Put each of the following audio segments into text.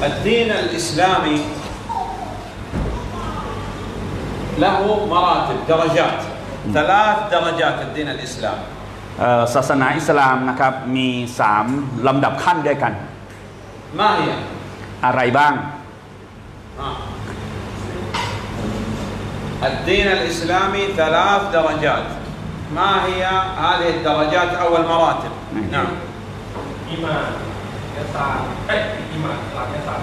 الدين الإسلامي له مراتب درجات 3 درجات الدين الإسلامي ศาสนาอิสลามนะครับมี3ลำดับขั้นด้วยกัน ما هي อะไรบ้าง الدين الإسلامي 3 درجات ما هي هذه الدرجات أو المراتب نعم إيمان يسار إيمان يسار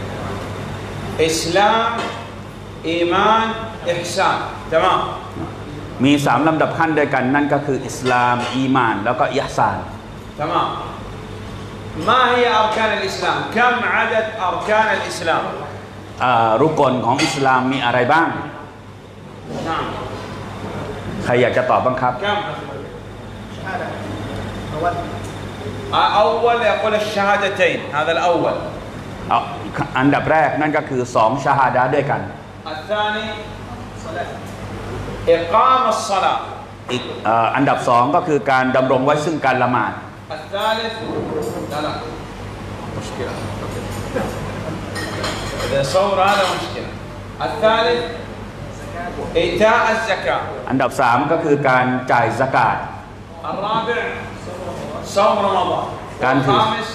إسلام إيمان إحسان تمام มี3ลำดับขั้นด้วยกันนั่นก็คืออิสลามอีหม่านแล้วก็อิหซาน تمام ما هي أركان الإسلام كم عدد أركان الإسلام รุกลของอิสลามมีอะไรบ้าง نعم ใครอยากจะตอบบ้างครับ كم أول يقول الشهادتين هذا الأول อันดับแรกนั่นก็คือ2ชาฮาดะห์ด้วยกัน الثاني إقام الصلاة อีกอันดับ2ก็คือการดำรงไว้ซึ่งการละหมาด الثالث لا مشكلة إذا صور هذا مشكلة الثالث إيتاء الزكاة อันดับ3ก็คือการจ่ายซะกาต الرابع صوم رمضان الخامس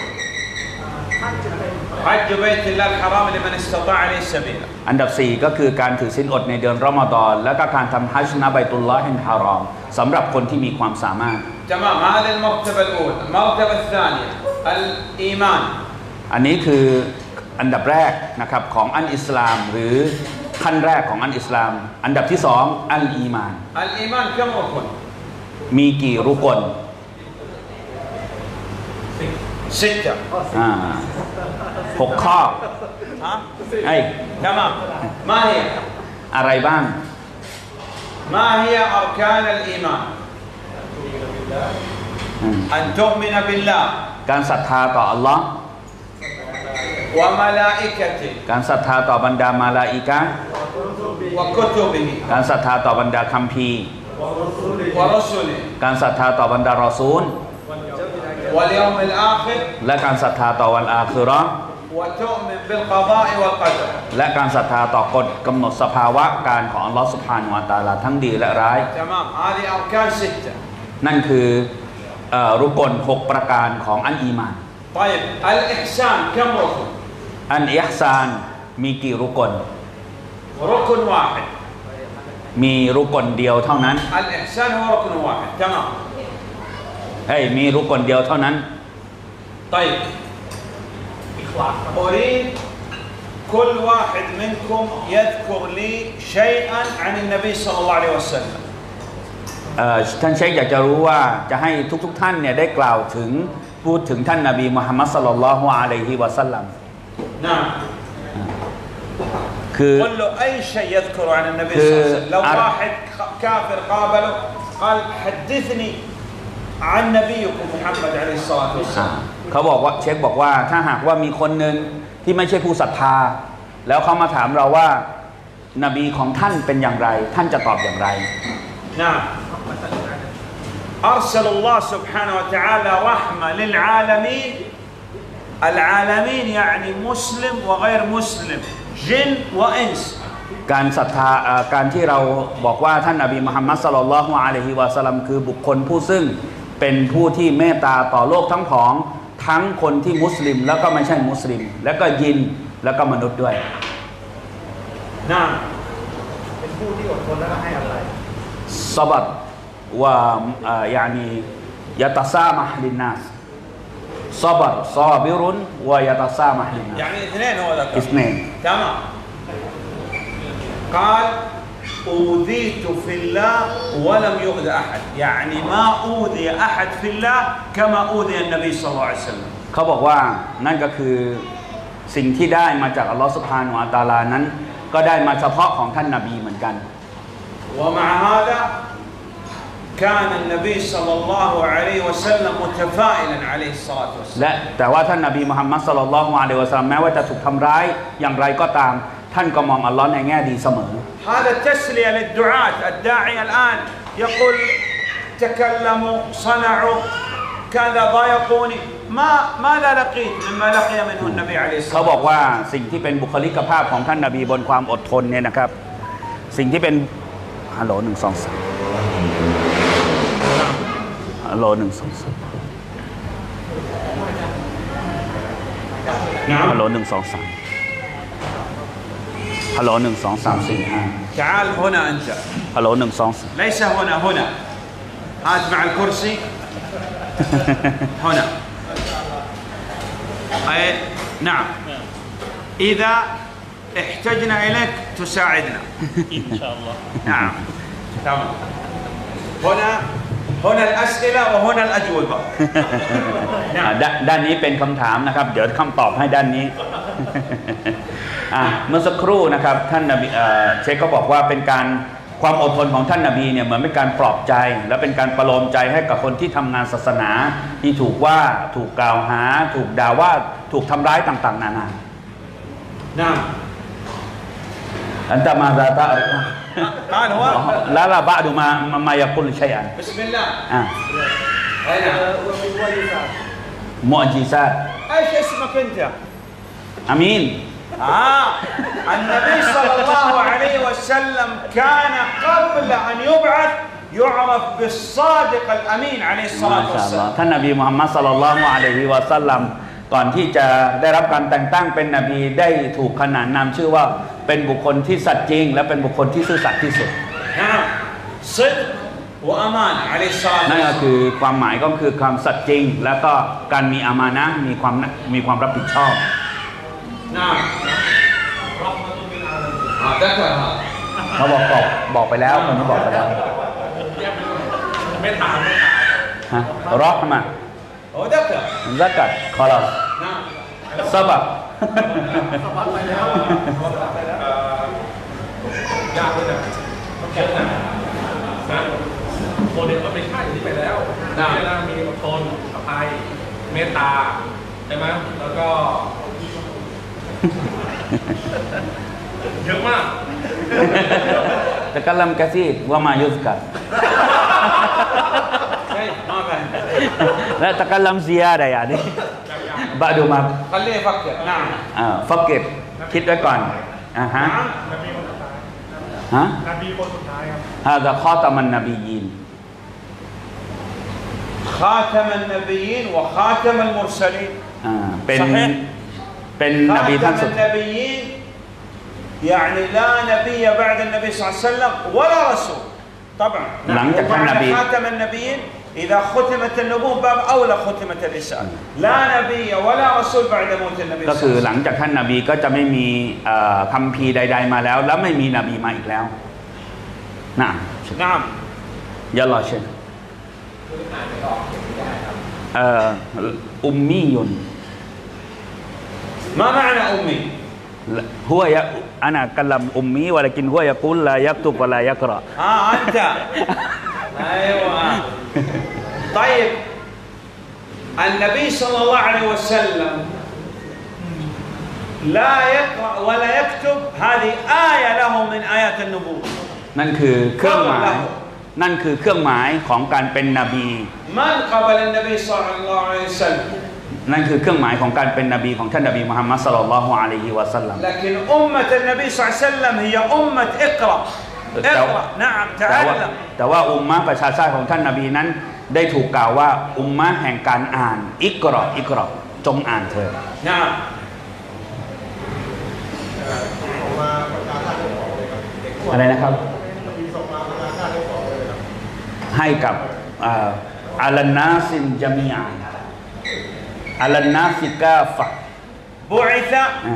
حج بيت الله الحرام لمن استطاع إليه سبيلا อันดับ4ก็คือการถือศีลอดในเดือนรอมฎอนและก็การทำฮัจญ์ณบัยตุลลอฮิลฮารอมสำหรับคนที่มีความสามารถ تمام هذه المرتبة الأولى المرتبة الثانية الإيمان อันนี้คืออันดับแรกนะครับของอันอิสลามหรือขั้นแรกของอันอิสลามอันดับที่2อัลอีมาน الإيمان كم ركن มีกี่รุกล 6 6 ข้อ ها ไอ้ تمام ما هي อะไรบ้าง ما هي أركان الإيمان أن تؤمن بالله การศรัทธาต่ออัลลอฮ์ وملائكته การศรัทธาต่อบรรดามาลาอิกะห์ وكتبه การศรัทธาต่อบรรดาคัมภีร์ ورسله การศรัทธาต่อบรรดารอซูล واليوم الآخر และการศรัทธาต่อวันอาคิเราะห์ وتؤمن بالقضاء والقدر และการศรัทธาต่อกฎกำหนดสภาวะการของอัลลอฮ์ซุบฮานะฮูวะตะอาลาทั้งดีและร้าย تمام هذه أركان 6 นั่นคือรุกล6ประการของอันอีมาน طيب الإحسان كم ركن อันอิห์ซานมีกี่รุกล ركن واحد มีรุกลเดียวเท่านั้น الإحسان هو ركن واحد تمام มีรุกลเดียวเท่านั้น طيب أريد كل واحد منكم يذكر لي شيئا عن النبي صلى الله عليه وسلم ท่านเชคอยากจะรู้ว่าจะให้ทุกท่านเนี่ยได้กล่าวถึงพูดถึงท่านนบีมุฮัมมัดศ็อลลัลลอฮุอะลัยฮิวะซัลลัม نعم คือ قل له أي شيء يذكر عن النبي صلى الله عليه وسلم لو واحد كافر قابله قال حدثني عن نبيكم محمد عليه الصلاة والسلام เขาบอกว่าเชคบอกว่าถ้าหากว่ามีคนหนึ่งที่ไม่ใช่ผู้ศรัทธาแล้วเขามาถามเราว่านบีของท่านเป็นอย่างไรท่านจะตอบอย่างไร نعم أرسل الله سبحانه وتعالى رحمة للعالمين العالمين يعني مسلم وغير مسلم جن وإنس การศรัทธาการที่เราบอกว่าท่านนบีมุฮัมมัดศ็อลลัลลอฮุอะลัยฮิวะซัลลัมคือบุคคลผู้ซึ่งเป็นผู้ที่เมตตาต่อโลกทั้งผองทั้งคนที่มุสลิมแล้วก็ไม่ใช่มุสลิมแล้วก็ยินแล้วก็มนุษย์ด้วย نعم เป็นผู้ที่อดทนและให้อภัยซะบัรว่าيعني يتسامح للناس صبر صابر ويتسامح للناس يعني اثنين هو ذكر اثنين تمام قال أوذيت في الله ولم يؤذى أحد يعني ما أوذي أحد في الله كما أوذي النبي صلى الله عليه وسلم เขาบอกว่านั่นก็คือสิ่งที่ได้มาจากอัลลอฮฺซุบฮานะฮูวะตะอาลานั้นก็ได้มาเฉพาะของท่านนบีเหมือนกัน ومع هذا كان النبي صلى الله عليه وسلم متفائلا عليه الصلاة والسلام และแต่ว่าท่านนบีมุฮัมมัดศ็อลลัลลอฮุอะลัยฮิวะซัลลัมแม้ว่าจะถูกทำร้ายอย่างไรก็ตามท่านก็มองอัลลอฮ์ในแง่ดีเสมอ هذا تسلية للدعاة الداعي الآن يقول تكلموا صنعوا كذا ضايقوني ماذا لقيت مما لقي منه النبي عليه الصلاة เขาบอกว่าสิ่งที่เป็นบุคลิกภาพของท่านนบีบนความอดทนเนี่ยนะครับสิ่งที่เป็นฮัลโหล1 2 3ฮัลโหล1 2 3ฮัลโหล1 2 3ฮัลโหล1 2 3 4 5 تعال هنا أنت ฮัลโหล1 2 3 ليس هنا هات مع الكرسي هنا أي نعم إذا احتجنا إليك تساعدنا إن شاء الله نعم تمام هنا الأسئلة وهنا الأجوبة ด้านนี้เป็นคำถามนะครับเดี๋ยวคำตอบให้ด้านนี้ เมื่อสักครู่นะครับท่านนบีเชคก็บอกว่าเป็นการความอดทนของท่านนบีเนี่ยเหมือนเป็นการปลอบใจและเป็นการประโลมใจให้กับคนที่ทำงานศาสนาที่ถูกว่าถูกกล่าวหาถูกด่าว่าถูกทำร้ายต่างๆนานา نعم أنت ماذا تعرف؟ قال هو لا بعد ما يقول شيئا بسم الله أين معجزات ايش اسمك انت؟ أمين النبي صلى الله عليه وسلم كان قبل ان يبعث يعرف بالصادق الامين عليه มา الصلاه ชาอัลลอฮ์ والسلام ท่านนบีมุฮัมมัดศ็อลลัลลอฮุอะลัยฮิวะซัลลัมก่อนที่จะได้รับการแต่งตั้งเป็นนบีได้ถูกขนานนามชื่อว่าเป็นบุคคลที่สัตย์จริงและเป็นบุคคลที่ซื่อสัตย์ที่สุด نعم صدق وامان عليه الصلاه นั่นก็ والسلام คือความหมายก็คือความสัตย์จริงแล้วก็การมีอามานะห์มีความรับผิดชอบ نعم ذكرها เขาบอกไปแล้วคนนี้บอกไปแล้วไม่ถามฮะรอห์มะ هو ذكر ซักัดคอลัส نعم ซะบับยากด้วยนะเยอะนะโมเดลก็ไม่ใช่ที่ไปแล้วเวลามีอดทนอภัยเมตตาใช่ไหมแล้วก็เยอะมาก تكلم كثير وما يذكر ما فهمت لا تكلم زيادة يعني بعد ما خليه يفكر نعم فكر คิดไว้ก่อนฮะ نعم ฮะนบีคนสุดท้ายครับ هذا خاتم النبيين خاتم النبيين وخاتم المرسلين เป็นนบีท่าน خاتم สุด النبيين يعني لا نبي بعد النبي صلى الله عليه وسلم ولا رسول طبعا ومعنى خاتم النبيين إذا ختمت النبوة باب أولى ختمت الرسالة لا نبي ولا رسول بعد موت النبي ก็คือหลังจากท่านนบีก็จะไม่มีคัมภีร์ใดๆมาแล้วและไม่มีนบีมาอีกแล้วนะ نعم ยะลอเชนอุมมียุน ما معنى أمي؟ هو أنا أتكلم أمي ولكن هو يقول لا يكتب ولا يقرأ أنت أيوة طيب النبي صلى الله عليه وسلم لا يقرأ ولا يكتب هذه آية له من آيات النبوة นั่นคือเครื่องหมายของการเป็นนบี من قبل النبي صلى الله عليه وسلم นั่นคือเครื่องหมายของการเป็นนบีของท่านนบีมุฮัมมัดศ็อลลัลลอฮุอะลัยฮิวะซัลลัม لكن أمة النبي صلى الله عليه وسلم هي أمة اقرأ نعم تعلم แต่ว่าอุมมะประชาชาติของท่านนบีนั้นได้ถูกกล่าวว่าอุมมะแห่งการอ่านอิกรอจงอ่านเถิด نعم อะไรนะครับให้กับอัลนาซินจามีอาอัลนาซิกาฟะ بعث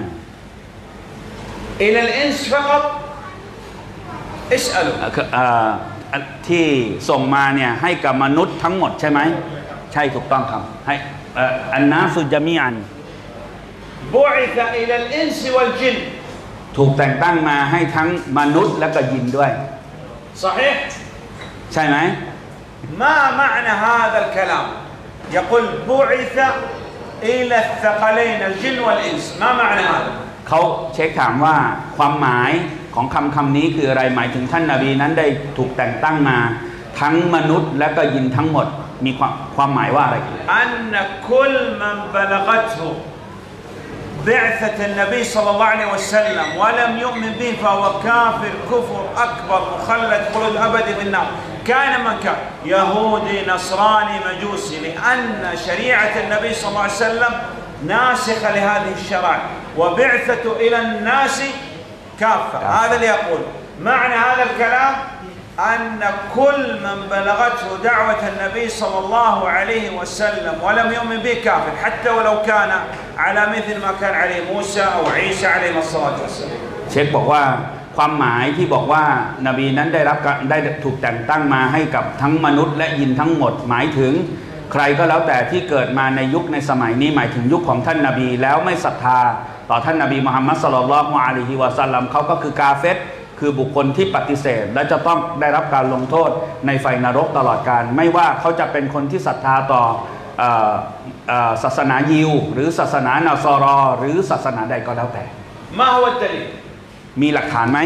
إلى الإنس فقط اسألوا ที่ส่งมาเนี่ยให้กับมนุษย์ทั้งหมดใช่ไหมใช่ถูกต้องครับให้อันนาสุจามีอัน بعث إلى الإنس والجن ถูกแต่งตั้งมาให้ทั้งมนุษย์และก็ยินด้วย صحيح ใช่ไหม ما معنى هذا الكلام يقول بعث إلى الثقلين الجن والإنس ما معنى هذا เขาเช็คถามว่าความหมายของคำนี้คืออะไรหมายถึงท่านนบีนั้นได้ถูกแต่งตั้งมาทั้งมนุษย์และก็ยินทั้งหมดมีความหมายว่าอะไรอันนคุลมันบลกัตฮุبعثة النبي صلى الله عليه وسلم ولم يؤمن به فهو كافر كفر أكبر مخلد خلود أبدي في النار كان من كان يهودي نصراني مجوسي لأن شريعة النبي صلى الله عليه وسلم ناسخة لهذه الشرائع وبعثته إلى الناس كافة هذا اللي يقول معنى هذا الكلام أن كل من بلغته دعوة النبي صلى الله عليه وسلم ولم يؤمن به كافر حتى ولو كان على مثل ما كان عليه موسى أو عيسى عليه الصلاة والسلام เชคบอกว่าความหมายที่บอกว่านบีนั้นได้ถูกแต่งตั้งมาให้กับทั้งมนุษย์และยินทั้งหมดหมายถึงใครก็แล้วแต่ที่เกิดมาในยุคในสมัยนี้หมายถึงยุคของท่านนบีแล้วไม่ศรัทธาต่อท่านนบีมุฮัมมัดศ็อลลัลลอฮุอะลัยฮิวะซัลลัมเขาก็คือกาเฟรคือบุคคลที่ปฏิเสธและจะต้องได้รับการลงโทษในไฟนรกตลอดกาลไม่ว่าเขาจะเป็นคนที่ศรัทธาต่อศาสนายิวหรือศาสนานาซอรอหรือศาสนาใดก็แล้วแต่มีหลักฐานไหม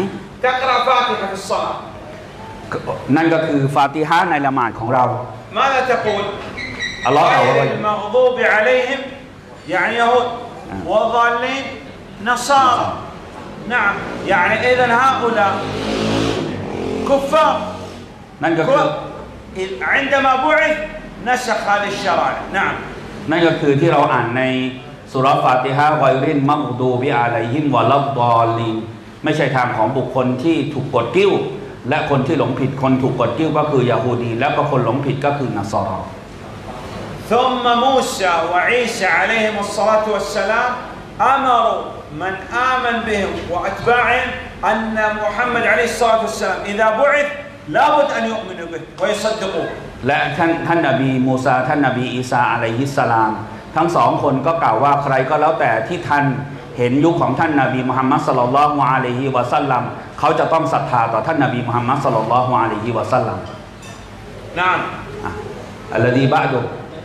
นั่นก็คือฟาติฮะห์ในละหมาดของเราอัลลอฮฺกล่าวว่า نعم يعني إذن هؤلاء كفار นั่นก็คือ عندما بعث نسخ هذه الشرائع نعم นั่นก็คือที่เราอ่านในสุเราะห์ฟาติฮะห์กอยรินมักดูบิอะลัยฮิมวะลัดฎอลลีนไม่ใช่ทางของบุคคลที่ถูกกดกิ้วและคนที่หลงผิดคนถูกกดกิ้วก็คือยะฮูดีแล้วก็คนหลงผิดก็คือนัสรอ ثم موسى وعيسى عليهم الصلاة والسلام أمروا من آمن بهم وأتباعهم أن محمد عليه الصلاة والسلام إذا بعث لابد أن يؤمنوا به ويصدقوه และท่านนบีมูซาท่านนบีอีสาอะลัยฮิสสลามทั้งสองคนก็กล่าวว่าใครก็แล้วแต่ที่ท่านเห็นยุคของท่านนบีมุฮัมมัดศ็อลลัลลอฮุอะลัยฮิวะซัลลัมเขาจะต้องศรัทธาต่อท่านนบีมุฮัมมัดศ็อลลัลลอฮุอะลัยฮิวะซัลลัมنعم الذي بعده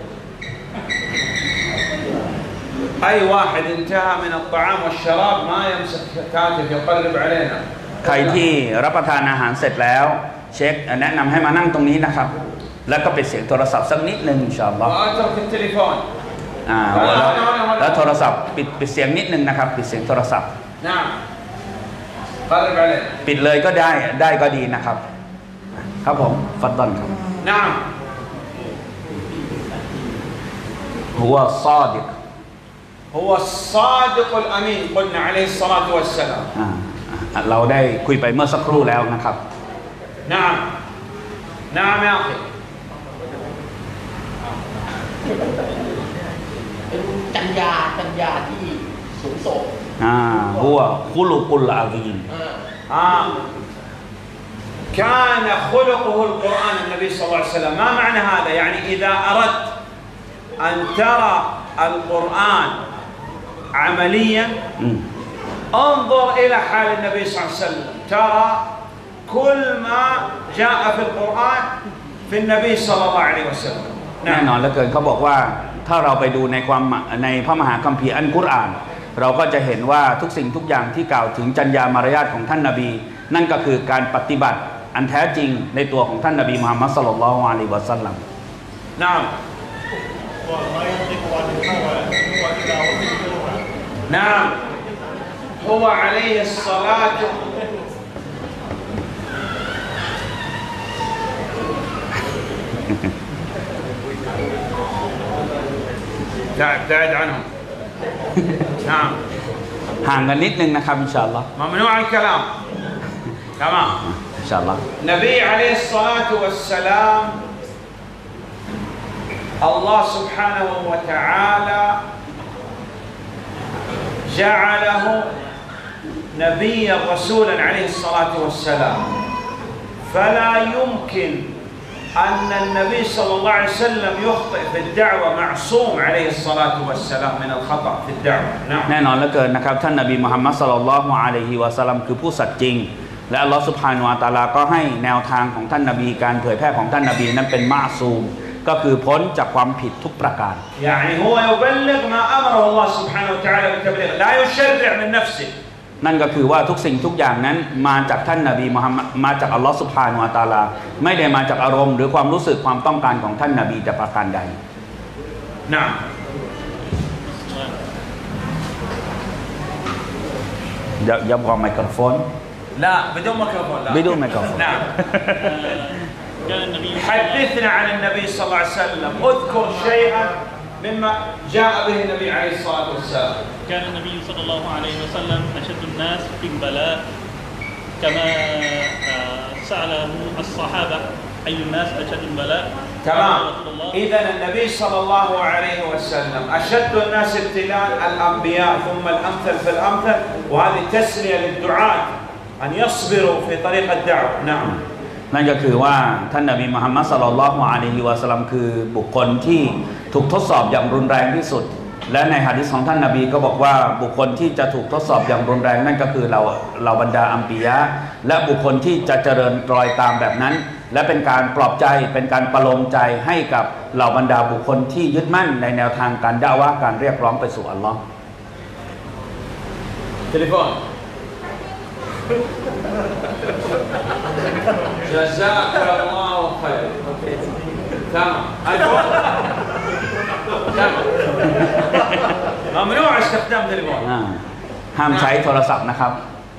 أي واحد انتهى من الطعام والشراب ما يمسك كاتف يقلب علينا ใครที่รับประทานอาหารเสร็จแล้วเช็คแนะนำให้มานั่งตรงนี้นะครับแล้วก็ปิดเสียงโทรศัพท์สักนิดนึงอินชาอัลลอฮ์แล้วโทรศัพท์ปิดเสียงนิดนึงนะครับปิดเสียงโทรศัพท์ปิดเลยก็ได้ก็ดีนะครับครับผมฟัดดันครับหัวซอดิก هو الصادق الأمين قلنا عليه الصلاة والسلام เราได้คุยไปเมื่อสักครู่แล้วนะครับ نعم نعم يا أخي เป็นจัญญาที่สูงส่ง هو خلق العظيم كان خلقه القرآن النبي صلى الله عليه وسلم ما معنى هذا يعني إذا أردت أن ترى القرآن عمليا انظر إلى حال النبي صلى الله عليه وسلم ترى كل ما جاء في القرآن في النبي صلى الله عليه وسلم แน่นอนเหลือเกินเขาบอกว่าถ้าเราไปดูในพระมหาคัมภีร์อัลกุรอานเราก็จะเห็นว่าทุกสิ่งทุกอย่างที่กล่าวถึงจรรยามารยาทของท่านนบีนั่นก็คือการปฏิบัติอันแท้จริงในตัวของท่านนบีมุฮัมมัดศ็อลลัลลอฮุอะลัยฮิวะซัลลัม نعم هو عليه الصلاة ابتعد عنهم نعم ห่างกันนิดนึงนะครับอินชาอัลลอฮ์ ممنوع الكلام تمام إن شاء الله النبي عليه الصلاة والسلام الله سبحانه وتعالى جعله نبيا رسولا عليه الصلاة والسلام فلا يمكن أن النبي صلى الله عليه وسلم يخطئ في الدعوة معصوم عليه الصلاة والسلام من الخطأ في الدعوة نعم แน่นอนเหลือเกินนะครับท่านนบีมุฮัมมัดศ็อลลัลลอฮุอะลัยฮิวะซัลลัมคือผู้สัตย์จริงและอัลลอฮฺซุบฮานะฮูวะตะอาลาก็ให้แนวทางของท่านนบีการเผยแพร่ของท่านนบีนั้นเป็นมะซูมก็คือพ้นจากความผิดทุกประการ يعني هو يبلغ ما أمره الله سبحانه وتعالى بالتبليغ لا يشرع من نفسه นั่นก็คือว่าทุกสิ่งทุกอย่างนั้นมาจากท่านนบีมุฮัมมัดมาจากอัลลอฮฺซุบฮานะฮูวะตะอาลาไม่ได้มาจากอารมณ์หรือความรู้สึกความต้องการของท่านนบีแต่ประการใดนะ يبغى ميكروفون لا بدون ميكروفون لا بدون ميكروفون نعم حدثنا عن النبي صلى الله عليه وسلم اذكر شيئا مما جاء به النبي عليه الصلاة والسلام كان النبي صلى الله عليه وسلم أشد الناس بالبلاء كما سأله الصحابة أي الناس أشد البلاء تمام إذا النبي صلى الله عليه وسلم أشد الناس ابتلاء الأنبياء ثم الأمثل فالأمثل وهذه تسلية للدعاة أن يصبروا في طريق الدعوة نعم นั่นก็คือว่าท่านนบีมุฮัมมัดศ็อลลัลลอฮุอะลัยฮิวะซัลลัมคือบุคคลที่ถูกทดสอบอย่างรุนแรงที่สุดและในหะดีษของท่านนบีก็บอกว่าบุคคลที่จะถูกทดสอบอย่างรุนแรงนั่นก็คือเราบรรดาอัมบิยะห์และบุคคลที่จะเจริญรอยตามแบบนั้นและเป็นการปลอบใจเป็นการประโลมใจให้กับเหล่าบรรดาบุคคลที่ยึดมั่นในแนวทางการดะอ์วะห์การเรียกร้องไปสู่อัลลอฮ์ تليفون جزاك الله خير تمام ممنوع استخدام تليفون ห้ามใช้โทรศัพท์นะครับ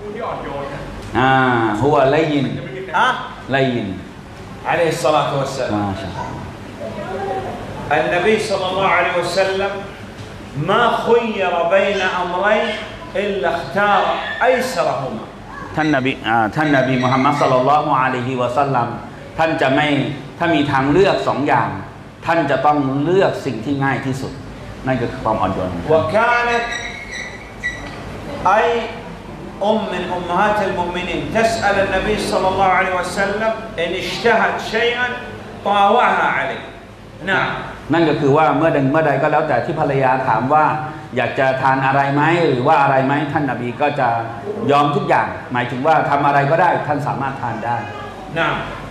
هو لين لين عليه الصلاة والسلام ما شاء الله النبي صلى الله عليه وسلم ما خير بين أمرين إلا اختار أيسرهما ท่านนบีมุฮัมมัดศ็อลลัลลอฮุอะลัยฮิวะซัลลัมท่านจะไม่ถ้ามีทางเลือกสองอย่างท่านจะต้องเลือกสิ่งที่ง่ายที่สุดนั่นก็คือความอ่อนโยน وكانت أي من أمهات المؤمنين تسأل النبي صلى الله عليه وسلم إن اشتهت شيئا طاوعها عليه نعم นั่นก็คือว่าเมื่อใดก็แล้วแต่ที่ภรรยาถามว่าอยากจะทานอะไรไหมหรือว่าอะไรไหมท่านนบีก็จะยอมทุกอย่างหมายถึงว่าทำอะไรก็ได้ท่านสามารถทานได้นะ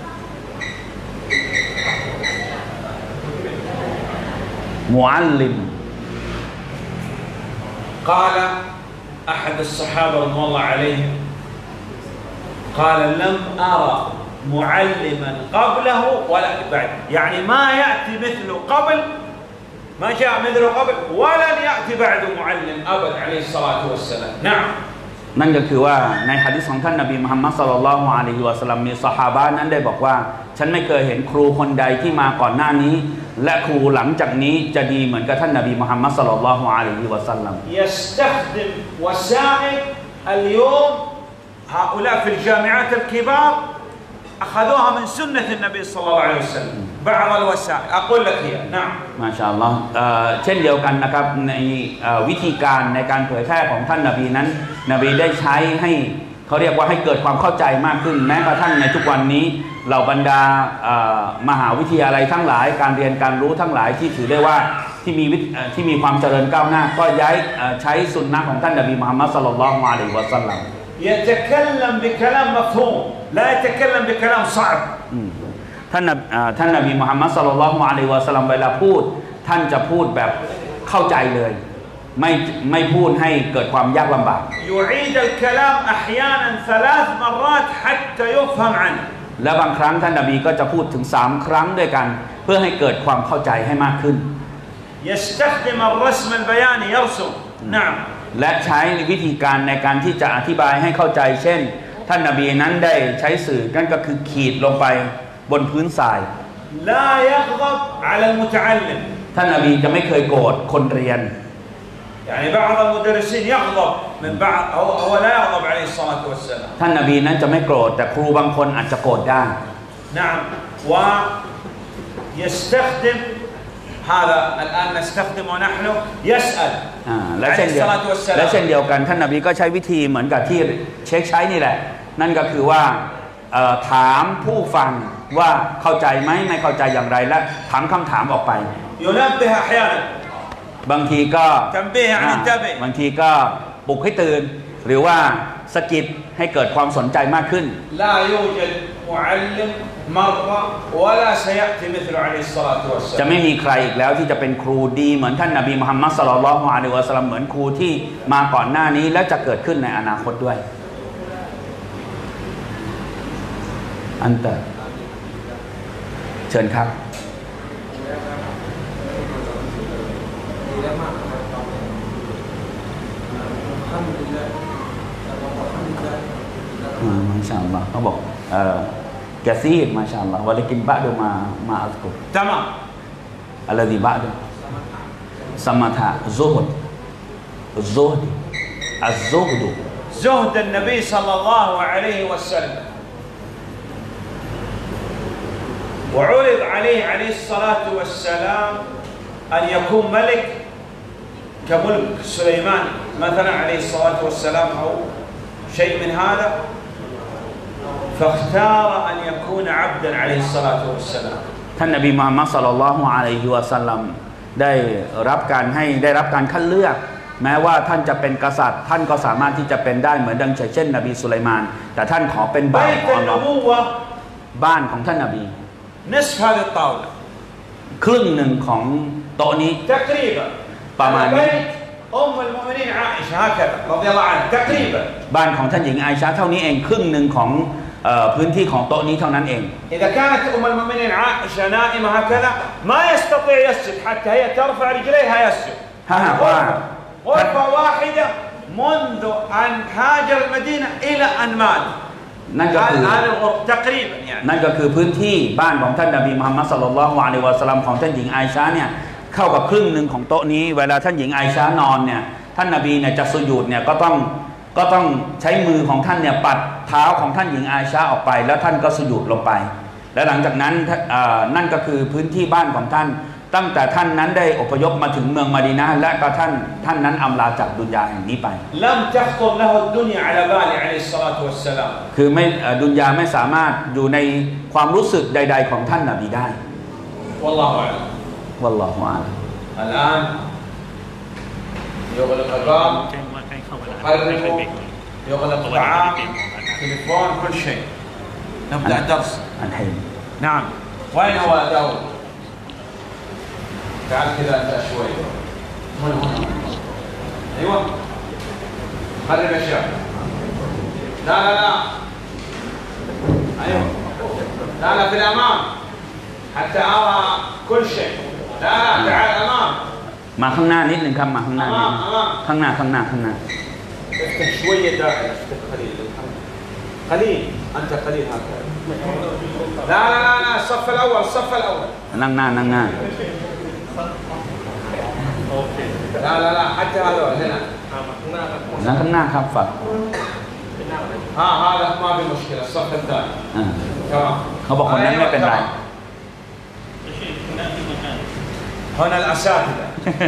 มุอัลลิม قال أحد الصحابة رضي الله عليهم قال لم أرى معلما قبله ولا بعد يعني ما يأتي مثله قبل ما جاء مثله قبل ولن يأتي بعده معلم أبد عليه الصلاة والسلام نعم นั่นก็คือว่าในหะดีษของท่านนบีมุฮัมมัดศ็อลลัลลอฮุอะลัยฮิวะซัลลัมมีซอฮาบะห์นั้นได้บอกว่าฉันไม่เคยเห็นครูคนใดที่มาก่อนหน้านี้และครูหลังจากนี้จะดีเหมือนกับท่านนบีมุฮัมมัดศ็อลลัลลอฮุอะลัยฮิวะซัลลัม يستخدم وسائل اليوم هؤلاء في الجامعات الكبار أخذوها من سنة النبي صلى الله عليه وسلم بعض الوسائل أقول لك هي نعم มาชาอัลลอฮ์เช่นเดียวกันนะครับในวิธีการในการเผยแพร่ของท่านนบีนั้นนบีได้ใช้ให้เขาเรียกว่าให้เกิดความเข้าใจมากขึ้นแม้กระทั่งในทุกวันนี้เหล่าบรรดามหาวิทยาลัยทั้งหลายการเรียนการรู้ทั้งหลายที่ถือได้ว่าที่มีความเจริญก้าวหน้าก็ใช้สุนนะของท่านนบีมุฮัมมัดศ็อลลัลลอฮุอะลัยฮิวะซัลลัม يتكلم بكلام مفهوم لا يتكلم بكلام صعب ท่านนบีมุฮัมมัดศ็อลลัลลอฮุอะลัยฮิวะซัลลัมเวลาพูดท่านจะพูดแบบเข้าใจเลยไม่พูดให้เกิดความยากลำบาก يعيد الكلام أحيانا 3 مرات حتى يفهم عنه และบางครั้งท่านนบีก็จะพูดถึง3ครั้งด้วยกันเพื่อให้เกิดความเข้าใจให้มากขึ้น يستخدم الرسم البياني يرسم نعم และใช้วิธีการในการที่จะอธิบายให้เข้าใจเช่นท่านนบีนั้นได้ใช้สื่อนั่นก็คือขีดลงไปบนพื้นทราย لا يغضب على المتعلم ท่านนบีจะไม่เคยโกรธคนเรียน يعني بعض المدرسين يغضب من بعض هو لا يغضب عليه الصلاة والسلام ท่านนบีนั้นจะไม่โกรธแต่ครูบางคนอาจจะโกรธได้ نعم ويستخدم هذا الآن نستخدمه نحن يسأل และเช่นเดียวกันท่านนบีก็ใช้วิธีเหมือนกับที่เช็คใช้นี่แหละนั่นก็คือว่าถามผู้ฟังว่าเข้าใจไหมไม่เข้าใจอย่างไรและถามคำถามออกไป ينبه أحيانا บางทีก็บางทีก็ปลุกให้ตื่นหรือว่าสะกิดให้เกิดความสนใจมากขึ้น لا يوجد معلم مرة ولا سيأتي مثل عليه الصلاة والسلام จะไม่มีใครอีกแล้วที่จะเป็นครูดีเหมือนท่านนบีมุฮัมมัดศ็อลลัลลอฮุอะลัยฮิวะซัลลัมเหมือนครูที่มาก่อนหน้านี้และจะเกิดขึ้นในอนาคตด้วยอันเตอร์เชิญครับมาชาอัลลอฮ์เขาบอกกะซีรมาชาอัลลอฮ์วะลักินบะดุมาอัซกุร تمام الذي بعده سمتها زهد الزهد زهد النبي صلى الله عليه وسلم وعرض عليه الصلاة والسلام أن يكون ملك كملك سليمان مثلا عليه الصلاة والسلام أو شيء من هذا فاختار أن يكون عبدا عليه الصلاة والسلام ท่านนบีมุฮัมมัดศ็อลลัลลอฮุอะลัยฮิวะซัลลัมได้รับการคัดเลือกแม้ว่าท่านจะเป็นกษัตริย์ท่านก็สามารถที่จะเป็นได้เหมือนดังเช่นนบีสุไลมานแต่ท่านขอเป็นบ่าวของอัลเลาะห์บ้านของท่านนบีครึ่งหนึ่งของโต๊ะนี้ประมาณนี้บ้านของท่านหญิงอาอิชะห์เท่านี้เองครึ่งหนึ่งของพื้นที่ของโต๊ะนี้เท่านั้นเอง إذا كانت أم المؤمنين عائشة نائمة هكذا ما يستطيع يسجد حتى هي ترفع رجليها يسجد غرفة واحدة منذ أن هاجر المدينة إلى أن مات นั่นก็คือ تقريبا يعني นั่นก็คือพื้นที่บ้านของท่านนบีมุฮัมมัดศ็อลลัลลอฮุอะลัยฮิวะซัลลัมของท่านหญิงอาอิชะห์เนี่ยเข้ากับครึ่งหนึ่งของโต๊ะนี้เวลาท่านหญิงอาอิชะห์นอนเนี่ยท่านนบีเนี่ยจะสุญูดเนี่ยก็ต้องใช้มือของท่านเนี่ยปัดเท้าของท่านหญิงอาอิชะห์ออกไปแล้วท่านก็สุญูดลงไปและหลังจากนั้นนั่นก็คือพื้นที่บ้านของท่านตั้งแต่ท่านนั้นได้อพยพมาถึงเมืองมะดีนะห์และก็ท่านนั้นอำลาจากดุนยาแห่งนี้ไปคือไม่ดุนยาไม่สามารถอยู่ในความรู้สึกใดๆของท่านนบีได้ والله أعلم الآن يغلق الباب يغلق الطعام تليفون كل شيء نبدأ الدرس الحين نعم وين هو داود تعال كذا أنت شوي هنا أيوة خرب يا شيخ لا أيوة لا في الأمام حتى أرى كل شيء لا تعال أمام มาข้างหน้านิดหนึ่งครับมาข้างหน้านิดข้างหน้า افتح شوية داعي افتح قليل أنت قليل هكذا لا الصف الأول นั่งหน้า لا حتى هذول هنا นั่งข้างหน้าครับฝัก هذا ما في مشكلة الصف الثاني เขาบอกคนนั้นไม่เป็นไร هنا الأساتذة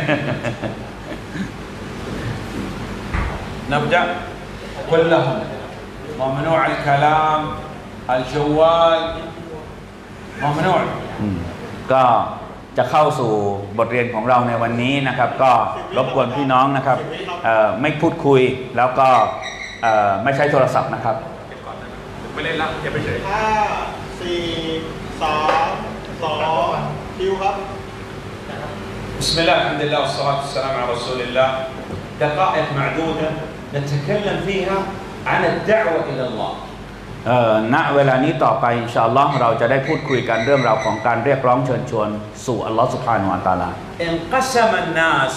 نبدأ كلهم ممنوع الكلام الجوال ممنوع ก็จะเข้าสู่บทเรียนของเราในวันนี้นะครับก็รบกวนพี่น้องนะครับไม่พูดคุยแล้วก็ไม่ใช้โทรศัพท์นะครับไม่เล่นละอย่าไปเฉย 5 4 3 2คิวครับ بسم الله الحمد لله والصلاة والسلام على رسول الله دقائق معدودة نتكلم فيها عن الدعوة إلى الله ณเวลานี้ต่อไปอินชาอัลลอฮ์เราจะได้พูดคุยกันเรื่องราวของการเรียกร้องเชิญชวนสู่อัลลอฮ์ซุบฮานะฮูวะตะอาลา انقسم الناس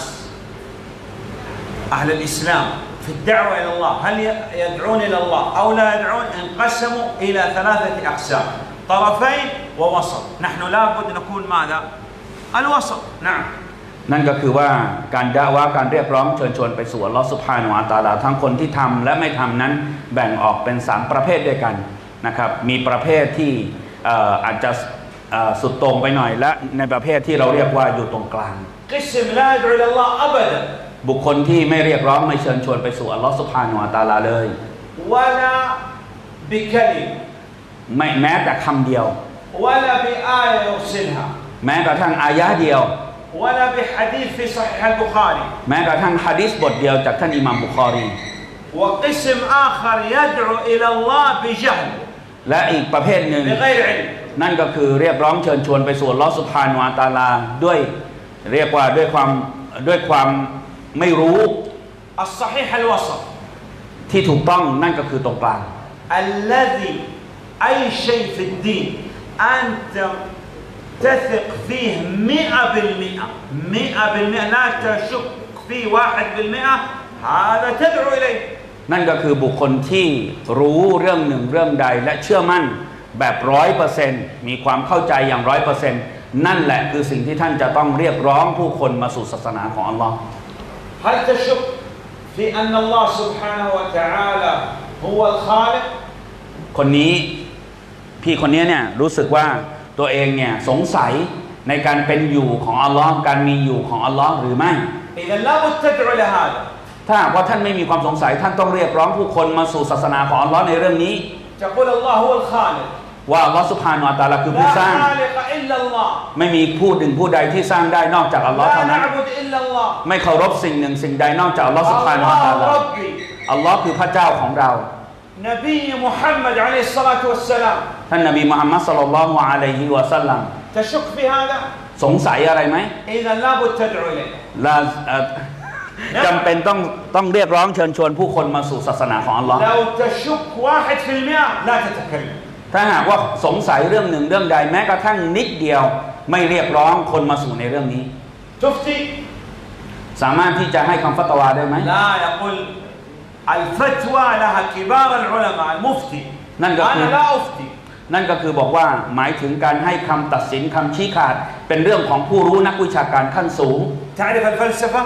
أهل الإسلام في الدعوة إلى الله هل يدعون إلى الله أو لا يدعون انقسموا إلى 3 أقسام طرفين ووسط نحن لابد نكون ماذا الوسط نعم นั่นก็คือว่าการดะวะการเรียกร้องเชิญชวนไปสู่อัลลอฮฺซุบฮานะฮูวะตะอาลาทั้งคนที่ทำและไม่ทำนั้นแบ่งออกเป็น3ประเภทด้วยกันนะครับมีประเภทที่อาจจะสุดโต่งไปหน่อยและในประเภทที่เราเรียกว่าอยู่ตรงกลางบุคคลที่ไม่เรียกร้องไม่เชิญชวนไปสู่อัลลอฮฺซุบฮานะฮูวะตะอาลาเลยไม่แม้แต่คำเดียวแม้กระทั่งอายะห์เดียว ولا بحديث في صحيح البخاري แม้กระทั่งหะดีษบทเดียวจากท่านอิหม่ามบุคอรี وقسم آخر يدعو إلى الله بجهل และอีกประเภทหนึ่ง بغير علم นั่นก็คือเรียกร้องเชิญชวนไปสู่อัลเลาะห์ซุบฮานะฮูวะตะอาลาด้วยเรียกว่าด้วยความไม่รู้ الصحيح الوسط ที่ถูกต้องนั่นก็คือตรงกลาง الذي أي شيء في الدين أنت تثق فيه 100% لا تشك فيه 1% هذا تدعو إليه นั่นก็คือบุคคลที่รู้เรื่องหนึ่งเรื่องใดและเชื่อมั่นแบบ 100% มีความเข้าใจอย่าง 100% นั่นแหละคือสิ่งที่ท่านจะต้องเรียกร้องผู้คนมาสู่ศาสนาของอัลลอฮ์ هل تشك في أن الله سبحانه وتعالى هو الخالق คนนี้พี่คนนี้เนี่ยรู้สึกว่าตัวเองเนี่ยสงสัยในการเป็นอยู่ของอัลลอฮ์การมีอยู่ของอัลลอฮ์หรือไม่ إذا لابد تدعو لهذا ถ้าว่าท่านไม่มีความสงสัยท่านต้องเรียกร้องผู้คนมาสู่ศาสนาของอัลลอฮ์ในเรื่องนี้ تقول الله هو الخالق ว่าอัลลอฮ์ซุบฮานะฮูวะตะอาลาคือผู้สร้าง لا خالق إلا الله ไม่มีผู้หนึ่งผู้ใดที่สร้างได้นอกจากอัลลอฮ์ لا เท่านั้น نعبد إلا الله ไม่เคารพสิ่งหนึ่งสิ่งใดนอกจากอัลลอฮ์ซุบฮานะฮูวะตะอาลา الله ربي อัลลอฮ์คือพระเจ้าของเรา نبي محمد عليه الصلاة والسلام ท่านนบีมุฮัมมัดศ็อลลัลลอฮุอะลัยฮิวะซัลลัม تشك في هذا สงสัยอะไรไหม إذا لابد تدعو إليه จำเป็นต้องเรียกร้องเชิญชวนผู้คนมาสู่ศาสนาของอัลลอฮ์ لو تشك 1% لا تتكلم ถ้าหากว่าสงสัยเรื่องหนึ่งเรื่องใดแม้กระทั่งนิดเดียวไม่เรียกร้องคนมาสู่ในเรื่องนี้ تفتي สามารถที่จะให้คำฟัตวาได้ไหม لا يقول الفتوى لها كبار العلماء المفتي أنا لا أفتي นั่นก็คือบอกว่าหมายถึงการให้คำตัดสินคำชี้ขาดเป็นเรื่องของผู้รู้นักวิชาการขั้นสูง تعرف الفلسفة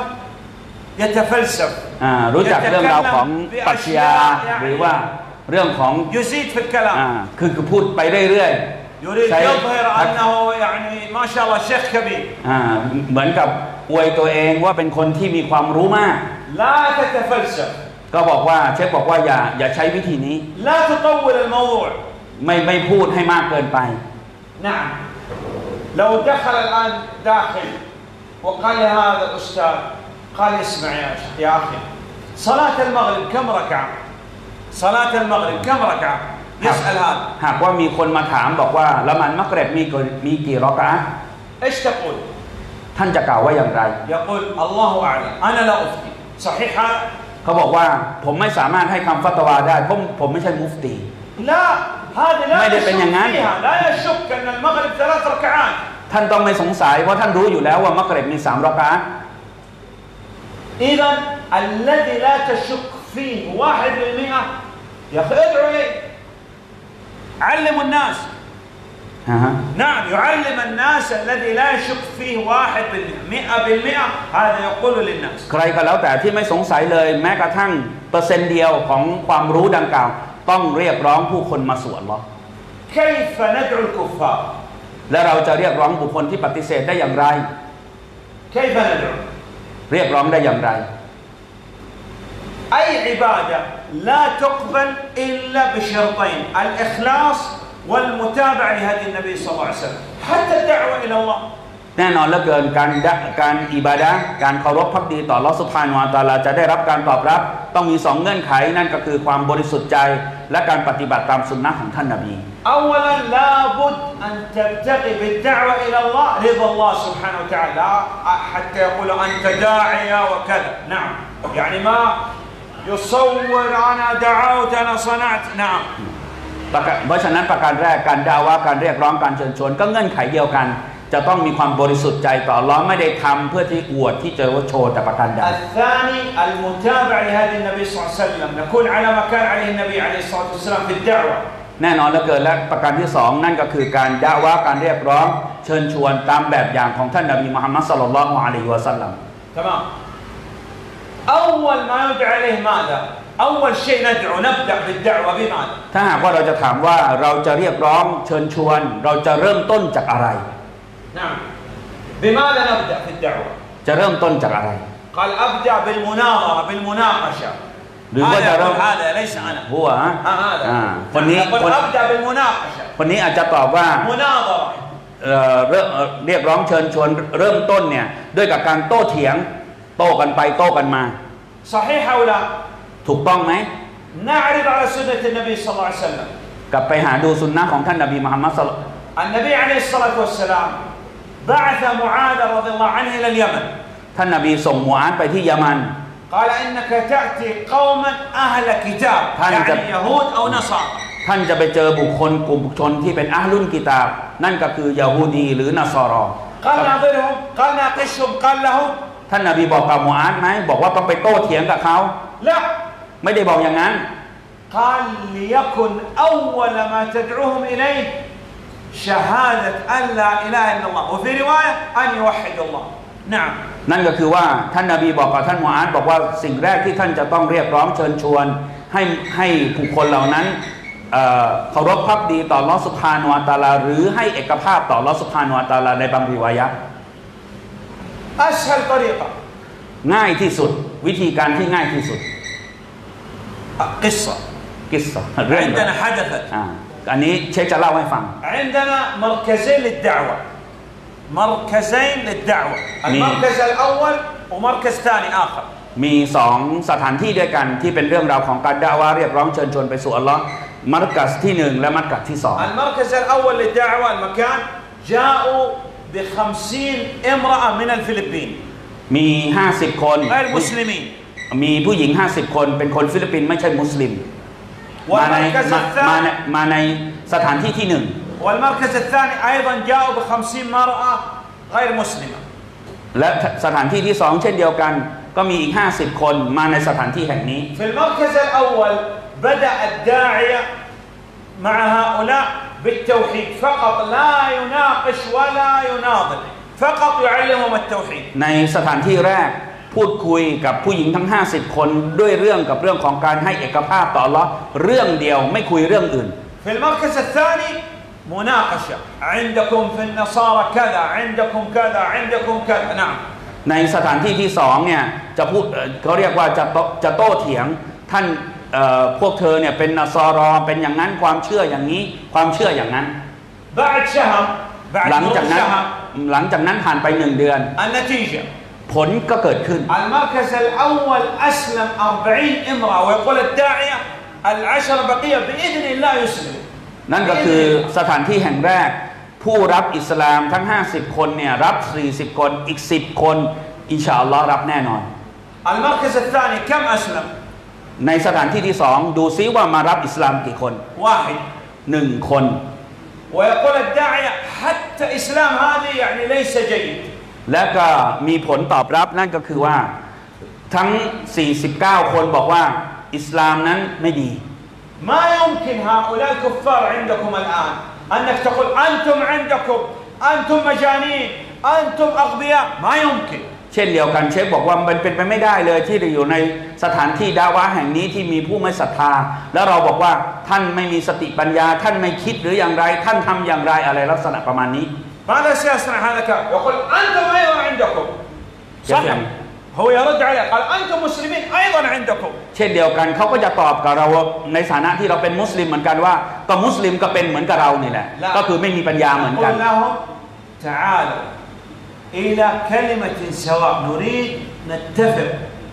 يتفلسف รู้จักเรื่องราวของปรัชญาหรือว่าเรื่องของ يزيد في الكلام คือพูดไปเรื่อยๆ يريد يظهر أنه يعني ما شاء الله شيخ كبير เหมือนกับอวยตัวเองว่าเป็นคนที่มีความรู้มาก لا تتفلسف ก็บอกว่าเชฟบอกว่าอย่าใช้วิธีนี้ لا تطول الموضوع ไม่พูดให้มากเกินไป نعم لو دخل الآن داخل وقال لي هذا الأستاذ قال اسمع يا أخي صلاة المغرب كم ركعة صلاة المغرب كم ركعة يسأل هذا หากว่ามีคนมาถามบอกว่าละหมาดมักริบมีกี่รอกะอะห์ ايش تقول ท่านจะกล่าวว่าอย่างไร يقول الله أعلم أنا لا أفتي صحيح هذا เขาบอกว่าผมไม่สามารถให้คำฟัตวาได้เพราะผมไม่ใช่มุฟตี لا هذا لا يشك فيها لا يشك أن المغرب 3 ركعات ท่านต้องไม่สงสัยเพราะท่านรู้อยู่แล้วว่ามักริบมี3รอกะอะห์ إذا الذي لا تشك فيه 1% يا أخي ادعو إليه علم الناس نعم يعلم الناس الذي لا يشك فيه 1% هذا يقول للناس ใครก็แล้วแต่ที่ไม่สงสัยเลยแม้กระทั่ง%เดียวของความรู้ดังกล่าวต้องเรียกร้องผู้คนมาสู่อัลเลาะห์ كيف ندعو الكفار และเราจะเรียกร้องบุคคลที่ปฏิเสธได้อย่างไร كيف ندعو เรียกร้องได้อย่างไร أي عبادة لا تقبل إلا بشرطين الإخلاص والمتابعة لهدي النبي صلى الله عليه وسلم حتى الدعوة إلى الله แน่นอนเหลือเกินการอิบาดะห์การเคารพภักดีต่ออัลเลาะห์ซุบฮานะฮูวะตะอาลาจะได้รับการตอบรับต้องมี2เงื่อนไขนั่นก็คือความบริสุทธิ์ใจและการปฏิบัติตามสุนนะของท่านนบี أولا لابد أن تبتغي بالدعوة إلى الله رضا الله سبحانه وتعالى حتى يقول أنت داعية وكذا نعم يعني ما يصور أنا دعوت أنا صنعت نعم เพราะฉะนั้นประการแรกการดะอ์วะห์การเรียกร้องการเชิญชวนก็เงื่อนไขเดียวกันจะต้องมีความบริสุทธิ์ใจต่ออัลเลาะห์ไม่ได้ทำเพื่อที่อวดที่จะโชว์แต่ประการใด الثاني المتابعة لهدي النبي صلى الله عليه وسلم نكون على ما كان عليه النبي عليه الصلاة والسلام في الدعوة แน่นอนเหลือเกินและประการที่2นั่นก็คือการดะอ์วะห์การเรียกร้องเชิญชวนตามแบบอย่างของท่านนบีมุฮัมมัดศ็อลลัลลอฮุอะลัยฮิวะซัลลัม تمام أول ما يدعى عليه ماذا أول شيء ندعو نبدأ بالدعوة بماذا ถ้าหากว่าเราจะถามว่าเราจะเรียกร้องเชิญชวนเราจะเริ่มต้นจากอะไร نعم بماذا نبدأ في الدعوة จะเริ่มต้นจากอะไร قال أبدأ بالمناظرة بالمناقشة หรือว่าจะเริ่ม هذا ليس أنا หัว هذا คนนี้ قل أبدأ بالمناقشة คนนี้อาจจะตอบว่า مناظرة เรียกร้องเชิญชวนเริ่มต้นเนี่ยด้วยกับการโต้เถียงโต้กันไปโต้กันมา صحيح أو لا ถูกต้องไหม نعرض على سنة النبي صلى الله عليه وسلم กลับไปหาดูสุนนะของท่านนบีมุฮัมมัด النبي عليه الصلاة والسلام بعث معاذ رضي الله عنه إلى اليمن ท่านนบีส่งมูอาซไปที่ยะมัน قال إنك تأتي قوما أهل كتاب يعني يهود أو نصارى ท่านจะไปเจอบุคคลกลุ่มชนที่เป็นอะห์ลุลกิตาบนั่นก็คือยะฮูดีหรือนัสรอ قال ناظرهم قال ناقشهم قال لهم ท่านนบีบอกกับมูอาซไหมบอกว่าต้องไปโต้เถียงกับเขา لا ไม่ได้บอกอย่างนั้น قال ليكن أول ما تدعوهم إليه شهادة أن لا إله إلا الله وفي رواية أن يوحد الله نعم นั่นก็คือว่าท่านนบีบอกกับท่านมูอาซบอกว่าสิ่งแรกที่ท่านจะต้องเรียกร้องเชิญชวนให้ผู้คนเหล่านั้นเคารพภักดีต่ออัลเลาะห์ซุบฮานะฮูวะตะอาลาหรือให้เอกภาพต่ออัลเลาะห์ซุบฮานะฮูวะตะอาลาในบางริวายะห์ أسهل طريقة ง่ายที่สุดวิธีการที่ง่ายที่สุด قصة กิสซะเรื่อง عندنا حدثت อันนี้เชคจะเล่าให้ฟัง عندنا مركزين للدعوة مركزين للدعوة المركز الأول ومركز ثاني آخر มีสองสถานที่ด้วยกันที่เป็นเรื่องราวของการดะอวะห์เรียกร้องเชิญชวนไปสู่อัลลอฮ์มัรกัซที่1และมัรกัซที่2 المركز الأول للدعوة المكان جاءوا ب50 امرأة من الفلبين มี50 คน غير مسلمين มีผู้หญิง50 คนเป็นคนฟิลิปปินส์ไม่ใช่มุสลิมมาในสถานที่ที่1 والمركز الثاني أيضا جاءوا ب50 مرأة غير مسلمة และสถานที่ที่2เช่นเดียวกันก็มีอีก50 คนมาในสถานที่แห่งนี้ في المركز الأول بدأ الداعية مع هؤلاء بالتوحيد فقط لا يناقش ولا يناظر فقط يعلمهم التوحيد ในสถานที่แรกพูดคุยกับผู้หญิงทั้ง50 คนด้วยเรื่องของการให้เอกภาพต่ออัลเลาะห์เรื่องเดียวไม่คุยเรื่องอื่น في المركز الثاني مناقشة عندكم في النصارى كذا عندكم كذا عندكم كذا نعم ในสถานที่ที่2เนี่ยจะพูดเขาเรียกว่าจะโต้เถียงท่านพวกเธอเนี่ยเป็นนัสรอเป็นอย่างนั้นความเชื่ออย่างนี้ความเชื่ออย่างนั้น بعد شهر بعد หลังจากนั้นผ่านไป1 เดือน النتيجة ผลก็เกิดขึ้น المركز الأول أسلم 40 امرأة ويقول الداعية ال10 بقية بإذن الله يسلم นั่นก็คือสถานที่แห่งแรกผู้รับอิสลามทั้ง50 คนเนี่ยรับ40 คนอีก10 คนอินชาอัลลอฮ์รับแน่นอน المركز الثاني كم أسلم ในสถานที่ที่2ดูซิว่ามารับอิสลามกี่คน واحد 1 คน ويقول الداعية حتى إسلام هذه يعني ليس جيد และก็มีผลตอบรับนั่นก็คือว่าทั้ง49 คนบอกว่าอิสลามนั้นไม่ดี ما يمكن هؤلاء الكفار عندكم الآن أنك تقول أنتم عندكم أنتم مجانين أنتم أغبياء ما يمكن เช่นเดียวกันเชฟบอกว่ามันเป็นไปไม่ได้เลยที่จะอยู่ในสถานที่ดาวะแห่งนี้ที่มีผู้ไม่ศรัทธาแล้วเราบอกว่าท่านไม่มีสติปัญญาท่านไม่คิดหรืออย่างไรท่านทำอย่างไรอะไรลักษณะประมาณนี้ ماذا سيصنع هذا الكافر يقول أنتم أيضا عندكم صح هو يرد عليه قال أنتم مسلمين أيضا عندكم เช่นเดียวกันเขาก็จะตอบกับเราในฐานะที่เราเป็นมุสลิมเหมือนกันว่าก็มุสลิมก็เป็นเหมือนกับเรานี่แหละก็คือไม่มีปัญญาเหมือนกัน تعالوا إلى كلمة سواء نريد نتفق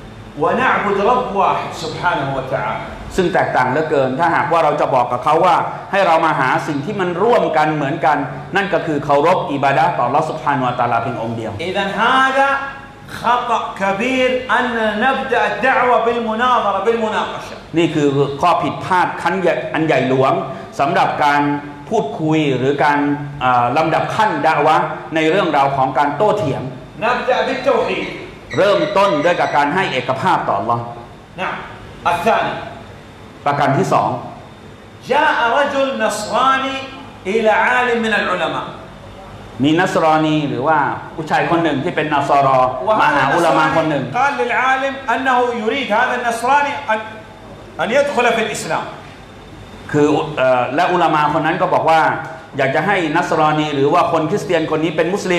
ونعبد رب واحد سبحانه وتعالى ซึ่งแตกต่างเหลือเกินถ้าหากว่าเราจะบอกกับเขาว่าให้เรามาหาสิ่งที่มันร่วมกันเหมือนกันนั่นก็คือเคารพอิบาดะห์ต่ออัลเลาะห์ซุบฮานะฮูวะตะอาลาเพียงองค์เดียว إذا هذا خطأ كبير أن نبدأ الدعوة بالمناظرة بالمناقشة นี่คือข้อผิดพลาดอันใหญ่หลวงสำหรับการพูดคุยหรือการลำดับขั้นดะอวะห์ในเรื่องราวของการโต้เถียง نبدأ بالتوحيد เริ่มต้นด้วยกับการให้เอกภาพต่ออัลเลาะห์ نعم الثاني ประการที่ جاء رجل نصراني إلى عالم من العلماء มีนัสรอนีหรือว่าผู้ชายคนหนึ่งที่เป็นนัสรอมาหาอุลามะคนหนึ่ง قال للعالم أنه يريد هذا النصراني أن يدخل في الإسلام คือและอุลามะคนนั้นก็บอกว่าอยากจะให้นัสรอนีหรือว่าคนคริสเตียนคนนี้เป็นมุสลิม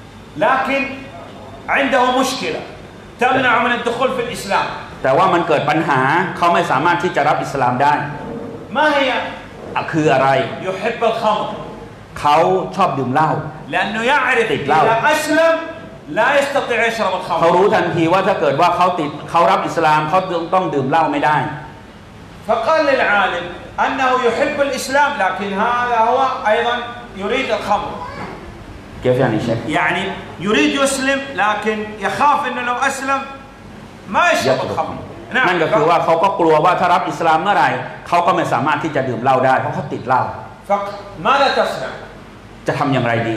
لكن عنده مشكلة تمنع من الدخول في الإسلام แต่ว่ามันเกิดปัญหาเขาไม่สามารถที่จะรับอิสลามได้ ما هي คืออะไร يحب الخمر เขาชอบดื่มเหล้า لأنه يعرف إذا أسلم لا يستطيع يشرب الخمر เขารู้ทันทีว่าถ้าเกิดว่าเขารับอิสลามเขาต้องดื่มเหล้าไม่ได้ فقال للعالم أنه يحب الإسلام لكن هذا هو أيضا يريد الخمر كيف يعني شيخ يعني يريد يسلم لكن يخاف انه لو اسلم ما يشرب الخمر นั่นก็คือว่าเขาก็กลัวว่าถ้ารับอิสลามเมื่อไหร่เขาก็ไม่สามารถที่จะดื่มเหล้าได้เพราะเขาติดเหล้า ماذا تصنع จะทำอย่างไรดี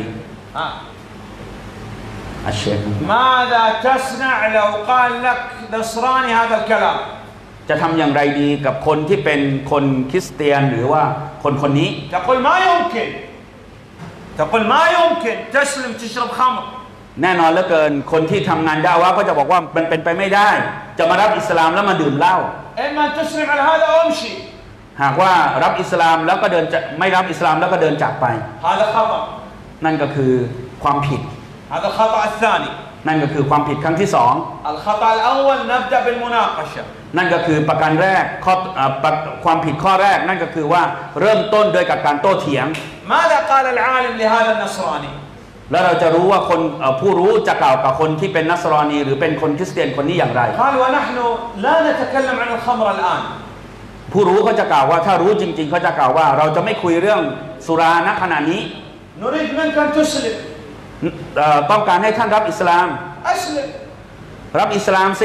الشيخ ماذا تصنع لو قال لك نصراني هذا الكلام จะทำอย่างไรดีกับคนที่เป็นคนคริสเตียนหรือว่าคนนี้ تقول ما يمكن تقول ما يمكن تسلم تشرب خمر แน่นอนเหลือเกินคนที่ทำงานดาวะก็จะบอกว่ามันเป็นไปไม่ได้จะมารับอิสลามแล้วมาดื่มเหล้า إما تسلم على هذا أو امشي หากว่ารับอิสลามแล้วก็เดินจะไม่รับอิสลามแล้วก็เดินจากไป هذا خطأ นั่นก็คือความผิด هذا الخطأ الثاني นั่นก็คือความผิดครั้งที่สอง الخطأ الأول نبدأ بالمناقشة นั่นก็คือประการแรกความผิดข้อแรกนั่นก็คือว่าเริ่มต้นโดยกับการโต้เถียง ماذا قال العالم لهذا النصراني แล้วเราจะรู้ว่าคนผู้รู้จะกล่าวกับคนที่เป็นนัสรอนีหรือเป็นคนคริสเตียนคนนี้อย่างไร قال ونحن لا نتكلم عن الخمر الآن ผู้รู้เขาจะกล่าวว่าถ้ารู้จริงๆเขาจะกล่าวว่าเราจะไม่คุยเรื่องสุราณขณะนี้ نريد منك أن تسلم ต้องการให้ท่านรับอิสลาม أسلم รับอิสลามสิ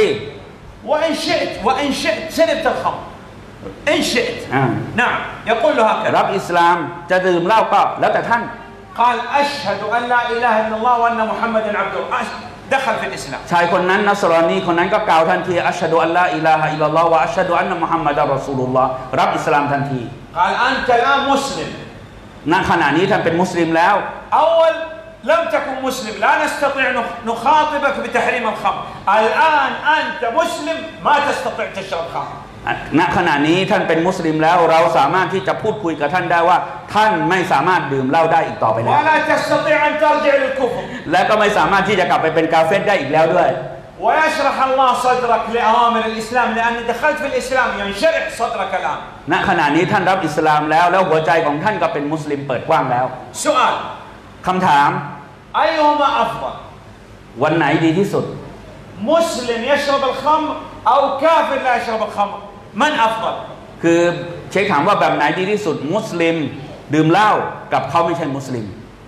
وإن شئت شربت الخمر إن شئت نعم يقول له هكذا รับอิสลามจะดื่มเหล้าก็แล้วแต่ท่าน قال أشهد أن لا إله إلا الله وأن محمدا عبده دخل في الإسلام ชายคนนั้นนัสรอนีคนนั้นก็กล่าวทันทีอัชฮะดุอัลลาอิลาฮะอิลลัลลอฮ์วะอัชฮะดุอันนะมุฮัมมัดรอซูลุลลอฮ์รับอิสลามทันที قال أنت الآن مسلم ณขณะนี้ท่านเป็นมุสลิมแล้ว أول لم تكن مسلم لا نستطيع نخاطبك بتحريم الخمر الآن أنت مسلم ما تستطيع تشرب خمر ณขณะนี้ท่านเป็นมุสลิมแล้วเราสามารถที่จะพูดคุยกับท่านได้ว่าท่านไม่สามารถดื่มเหล้าได้อีกต่อไปแล้ว ولا تستطيع أن ترجع للكفر และก็ไม่สามารถที่จะกลับไปเป็นกาเฟรได้อีกแล้วด้วย ويشرح الله صدرك لأوامر الإسلام لأن دخلت في الإسلام ينشرح صدرك الآن ณขณะนี้ท่านรับอิสลามแล้วหัวใจของท่านก็เป็นมุสลิมเปิดกว้างแล้ว سؤال คำถาม أيهما أفضل วันไหนดีที่สุด مسلم يشرب الخمر أو كافر لا يشرب الخمر من أفضل คือเชคถามว่าแบบไหนดีที่สุดมุสลิมดื่มเหล้ากับเขาไม่ใช่มุสลิม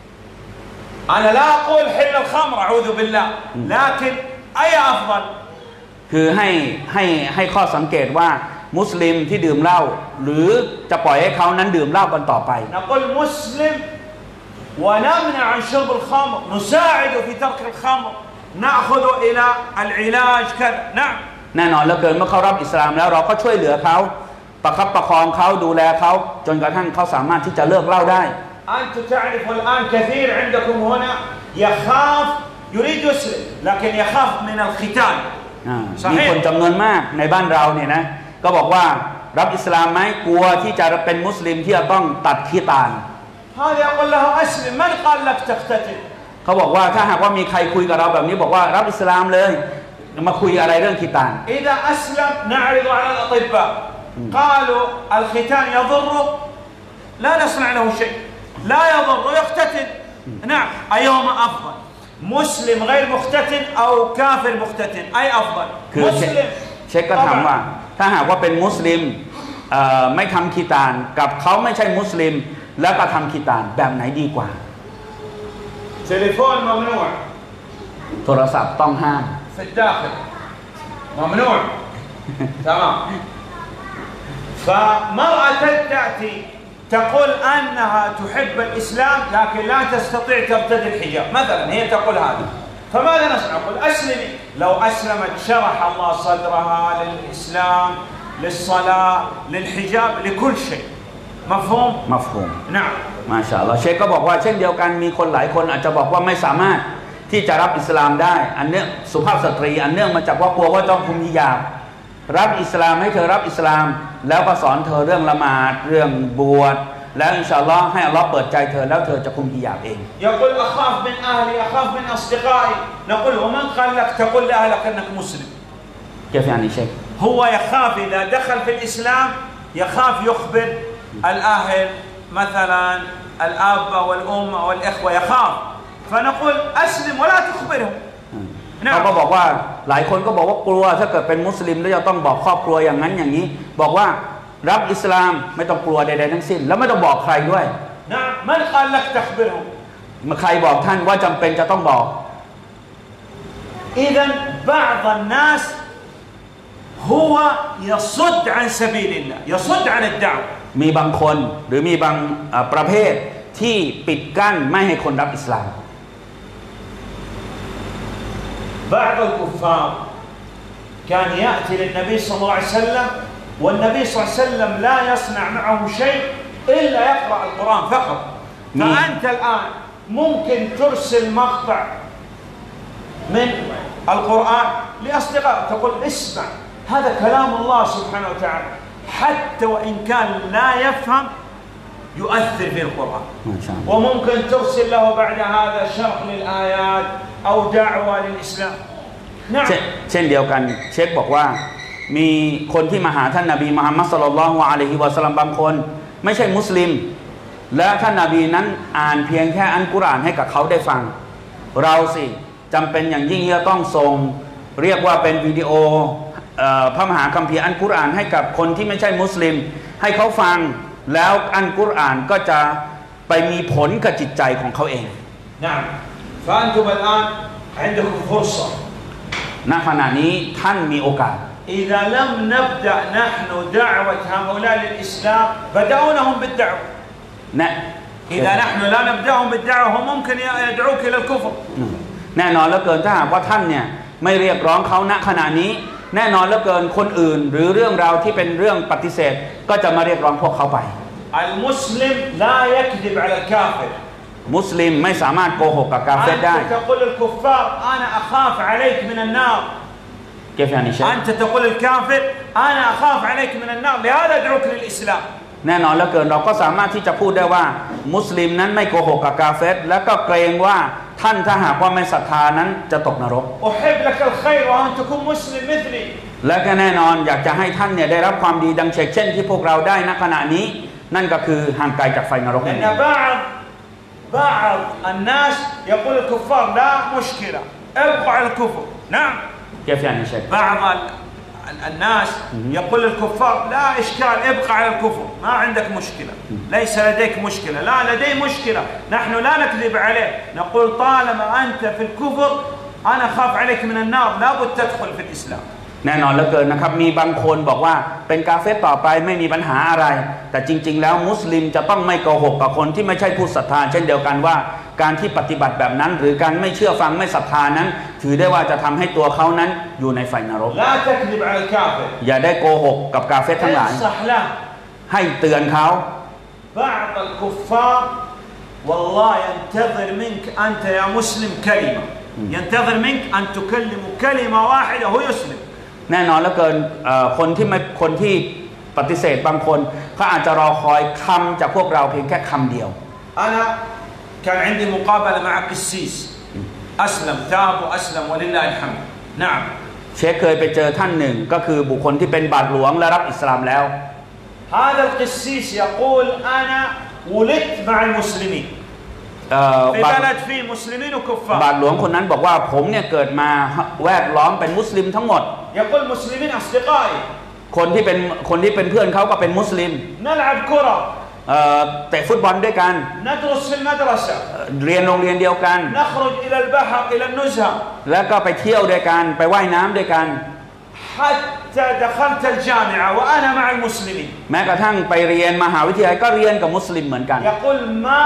أنا لا أقول حل الخمر أعوذ بالله لكن أي أفضل คือให้ข้อสังเกตว่ามุสลิมที่ดื่มเหล้าหรือจะปล่อยให้เขานั้นดื่มเหล้ากันต่อไป نقول مسلم ونمنع عن شرب الخمر نساعده في ترك الخمر نأخذه إلى العلاج كذا نعم แน่นอนเหลือเกินเมื่อเขารับอิสลามแล้วเราก็ช่วยเหลือเขาประคับประคองเขาดูแลเขาจนกระทั่งเขาสามารถที่จะเลิกเหล้าได้ أنتم تعرفوا الآن كثير عندكم هنا يخاف يريد يسلم لكن يخاف من الختان มีคนจำนวนมากในบ้านเราเนี่ยนะก็บอกว่ารับอิสลามไหมกลัวที่จะเป็นมุสลิมที่จะต้องตัดขี้ตา هذا يقول له أسلم من قال لك تختتن เขาบอกว่าถ้าหากว่ามีใครคุยกับเราแบบนี้บอกว่ารับอิสลามเลยมาคุยอะไรเรื่องขี้ตา إذا أسلم نعرض على الأطباء قالوا الختان يضره لا نصنع له شيء لا يضر يختتن نعم أيهما أفضل مسلم غير مختتن أو كافر مختتن أي أفضل คือเช็คก็ถามว่าถ้าหากว่าเป็นมุสลิมไม่ทำขี้ตากับเขาไม่ใช่มุสลิมแล้วก็ทำขี้ตาแบบไหนดีกว่า تليفون ممنوع โทรศัพท์ต้องห้าม في الداخل ممنوع تمام فمرأة تأتي تقول أنها تحب الإسلام لكن لا تستطيع ترتدي الحجاب مثلا هي تقول هذا فماذا نصنع؟ نقول أسلمي لو أسلمت شرح الله صدرها للإسلام للصلاة للحجاب لكل شيء مفهوم؟ مفهوم نعم มาชาอัลลอฮ์เชคก็บอกว่าเช่นเดียวกันมีคนหลายคนอาจจะบอกว่าไม่สามารถที่จะรับอิสลามได้อันเนื่องสุภาพสตรีอันเนื่องมาจากว่ากลัวว่าต้องคุมฮิญาบรับอิสลามให้เธอรับอิสลามแล้วก็สอนเธอเรื่องละหมาดเรื่องบวชแล้วอินชาอัลลอฮ์ให้อัลลอฮ์เปิดใจเธอแล้วเธอจะคุมฮิญาบเอง يقول أخاف من أهلي أخاف من أصدقائي نقول ومن قال لك تقول لأهلك أنك مسلم كيف يعني شيخ هو يخاف إذا دخل في الإسلام يخاف يخبر الأهل مثلا الأب والأم والإخوة يخاف فنقول أسلم ولا تخبرهم เขาก็บอกว่าหลายคนก็บอกว่ากลัวถ้าเกิดเป็นมุสลิมแล้วจะต้องบอกครอบครัวอย่างนั้นอย่างนี้บอกว่ารับอิสลามไม่ต้องกลัวใดๆทั้งสิ้นแล้วไม่ต้องบอกใครด้วย نعم من قال لك تخبرهم ใครบอกท่านว่าจำเป็นจะต้องบอก إذا بعض الناس هو يصد عن سبيل الله يصد عن الدعوة มีบางคนหรือมีบางประเภทที่ปิดกั้นไม่ให้คนรับอิสลาม بعض الكفار كان يأتي للنبي صلى الله عليه وسلم والنبي صلى الله عليه وسلم لا يصنع معه شيء إلا يقرأ القرآن فقط فأنت الآن ممكن ترسل مقطع من القرآن لأصدقاء تقول اسمع هذا كلام الله سبحانه وتعالى حتى وإن كان لا يفهم يؤثر في القرآن وممكن ترسل له بعد هذا شرح للآيات أو دعوة للإسلام نعم เช่นเดียวกันเชคบอกว่ามีคนที่มาหาท่านนบีมุฮัมมัดศ็อลลัลลอฮุอะลัยฮิวะซัลลัมบางคนไม่ใช่มุสลิมและท่านนบีนั้นอ่านเพียงแค่อัลกุรอานให้กับเขาได้ฟังเราสิจำเป็นอย่างยิ่งที่จะต้องส่งเรียกว่าเป็นวิดีโอพระมหาคัมภีร์อัลกุรอานให้กับคนที่ไม่ใช่มุสลิมให้เขาฟังแล้วอัลกุรอานก็จะไปมีผลกับจิตใจของเขาเอง نعم فأنتم الآن عندكم فرصة ณขณะนี้ท่านมีโอกาส إذا لم نبدأ نحن دعوة هؤلاء للإسلام بدأونهم بالدعوة إذا نحن لا نبدأهم بالدعوة هم ممكن يدعوك إلى الكفر แน่นอนเหลือเกินถ้าหากว่าท่านเนี่ยไม่เรียกร้องเขาณขณะนี้แน่นอนเหลือเกินคนอื่นหรือเรื่องราวที่เป็นเรื่องปฏิเสธก็จะมาเรียกร้องพวกเขาไป المسلم لا يكذب على الكافر มุสลิมไม่สามารถโกหกกับกาเฟรได้ أنت تقول الكفار أنا أخاف عليك من النار كيف يعني شيء أنت تقول الكافر أنا أخاف عليك من النار لهذا أدعوك للإسلام แน่นอนเหลือเกินเราก็สามารถที่จะพูดได้ว่ามุสลิมนั้นไม่โกหกกับกาเฟรและก็เกรงว่าท่านถ้าหากว่าไม่ศรัทธานั้นจะตกนรก أحب لك الخير وأن تكون مسلم مثلي และก็แน่นอนอยากจะให้ท่านเนี่ยได้รับความดีดังเช่นที่พวกเราได้ณขณะนี้นั่นก็คือห่างไกลจากไฟนรกนั่นเอง بعض الناس يقول الكفار لا مشكلة ابقوا على الكفر نعم كيف يعني شيء بعض الناس يقول الكفار لا إشكال ابقى على الكفر ما عندك مشكلة ليس لديك مشكلة لا لدي مشكلة نحن لا نكذب عليه نقول طالما أنت في الكفر أنا أخاف عليك من النار لابد تدخل في الإسلام แน่นอนเหลือเกินนะครับมีบางคนบอกว่าเป็นกาเฟรต่อไปไม่มีปัญหาอะไรแต่จริงๆแล้วมุสลิมจะต้องไม่โกหกกับคนที่ไม่ใช่ผู้ศรัทธาเช่นเดียวกันว่าการที่ปฏิบัติแบบนั้นหรือการไม่เชื่อฟังไม่ศรัทธานั้นถือได้ว่าจะทำให้ตัวเขานั้นอยู่ในไฟนรกอย่าได้โกหกกับกาเฟรทั้งหลายให้เตือนเขา بعض الكفار والله ينتظر منك أنت يا مسلم كلمة ينتظر منك أن تكلم كلمة واحدة هو يسلم แน่นอนเหลือเกินคนที่ปฏิเสธบางคนเขาอาจจะรอคอยคำจากพวกเราเพียงแค่คำเดียว أنا كان عندي مقابلة مع قسيس أسلم تاب وأسلم ولله الحمد نعم เชคเคยไปเจอท่านหนึ่งก็คือบุคคลที่เป็นบาทหลวงและรับอิสลามแล้ว هذا القسيس يقول أنا ولدت مع المسلمين في بلد فيه مسلمين وكفار บาทหลวงคนนั้นบอกว่าผมเนี่ยเกิดมาแวดล้อมเป็นมุสลิมทั้งหมด يقول مسلمين أصدقائي คนที่เป็นเพื่อนเขาก็เป็นมุสลิม نلعب كرة เตะฟุตบอลด้วยกัน ندرس في المدرسة เรียนโรงเรียนเดียวกัน نخرج إلى البحر إلى النزهة แล้วก็ไปเที่ยวด้วยกันไปว่ายน้ำด้วยกัน حتى دخلت الجامعة وأنا مع المسلمين แม้กระทั่งไปเรียนมหาวิทยาลัยก็เรียนกับมุสลิมเหมือนกัน يقول ما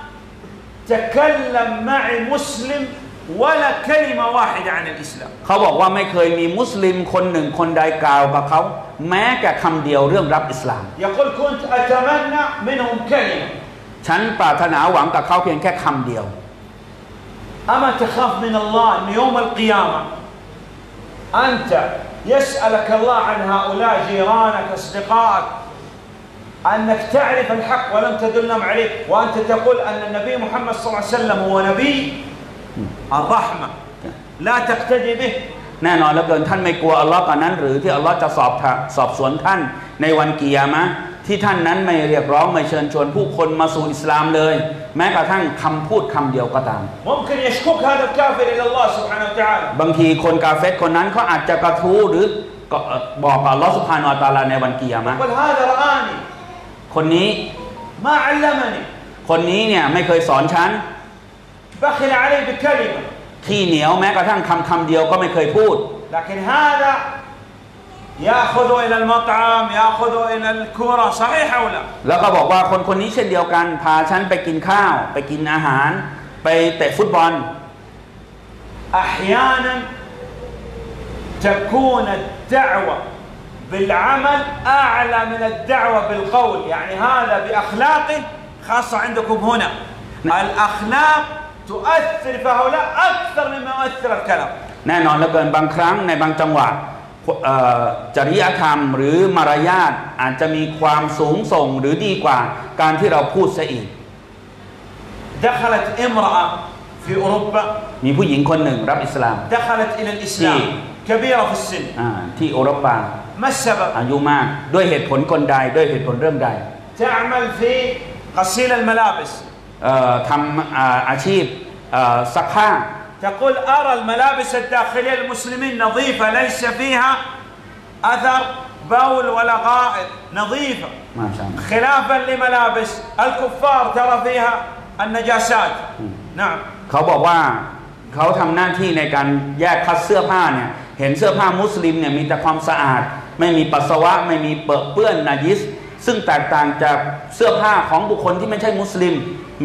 تكلم معي مسلم ولا كلمة واحدة عن الإسلام เขาบอกว่าไม่เคยมีมุสลิมคนหนึ่งคนใดกล่าวกับเขาแม้แต่คำเดียวเรื่องรับอิสลาม يقول كنت أتمنى منهم كلمة ฉันปรารถนาหวังกับเขาเพียงแค่คำเดียว أما تخاف من الله أن يوم القيامة أنت يسألك الله عن هؤلاء جيرانك أصدقائك أنك تعرف الحق ولم تدلهم عليه وأنت تقول أن النبي محمد صلى الله عليه وسلم هو نبي الرحمة لا تقتدي به แน่นอนเหลือเกินท่านไม่กลัวอัลลอฮ์กันนั้นหรือที่อัลลอฮ์จะสอบสวนท่านในวันกิยามะห์ที่ท่านนั้นไม่เรียกร้องไม่เชิญชวนผู้คนมาสู่อิสลามเลยแม้กระทั่งคำพูดคำเดียวก็ตาม ممكن يشكوك هذا الكافر إلى الله سبحانه وتعالى บางทีคนกาเฟรคนนั้นเขาอาจจะกระทู้หรือบอกกับอัลลอฮ์ซุบฮานะฮูวะตะอาลาในวันกิยามะห์ قل هذا رآني คนนี้ ما علمني คนนี้เนี่ยไม่เคยสอนฉัน بخل علي بكلمة ขี้เหนียวแม้กระทั่งคำเดียวก็ไม่เคยพูด لكن هذا يأخذ إلى المطعم يأخذ إلى الكورة صحيح أو لا แล้วก็บอกว่าคนนี้เช่นเดียวกันพาฉันไปกินข้าวไปกินอาหารไปเตะฟุตบอล أحيانا تكون الدعوة بالعمل أعلى من الدعوة بالقول يعني هذا بأخلاقه خاصة عندكم هنا الأخلاق تؤثر في هؤلاء أكثر مما يؤثر الكلام แน่นอนเหลือเกินบางครั้งในบางจังหวะจริยธรรมหรือมารยาทอาจจะมีความสูงส่งหรือดีกว่าการที่เราพูดซะอีก دخلت امرأة في أوروبا มีผู้หญิงคนหนึ่งรับอิสลาม دخلت إلى الإسلام كبيرة في السن ที่โอรปา ما السبب อายุมากด้วยเหตุผลคนใดด้วยเหตุผลเรื่องใด تعمل في غسيل الملابس ทำอาชีพซักผ้า تقول أرى الملابس الداخلية للمسلمين نظيفة ليس فيها أثر بول ولا غائط نظيفة خلافا لملابس الكفار ترى فيها النجاسات نعم เขาบอกว่าเขาทำหน้าที่ในการแยกคัดเสื้อผ้าเนี่ยเห็นเสื้อผ้ามุสลิมเนี่ยมีแต่ความสะอาดไม่มีปัสสาวะไม่มีเปื้อนนาจิสซึ่งแตกต่างจากเสื้อผ้าของบุคคลที่ไม่ใช่มุสลิม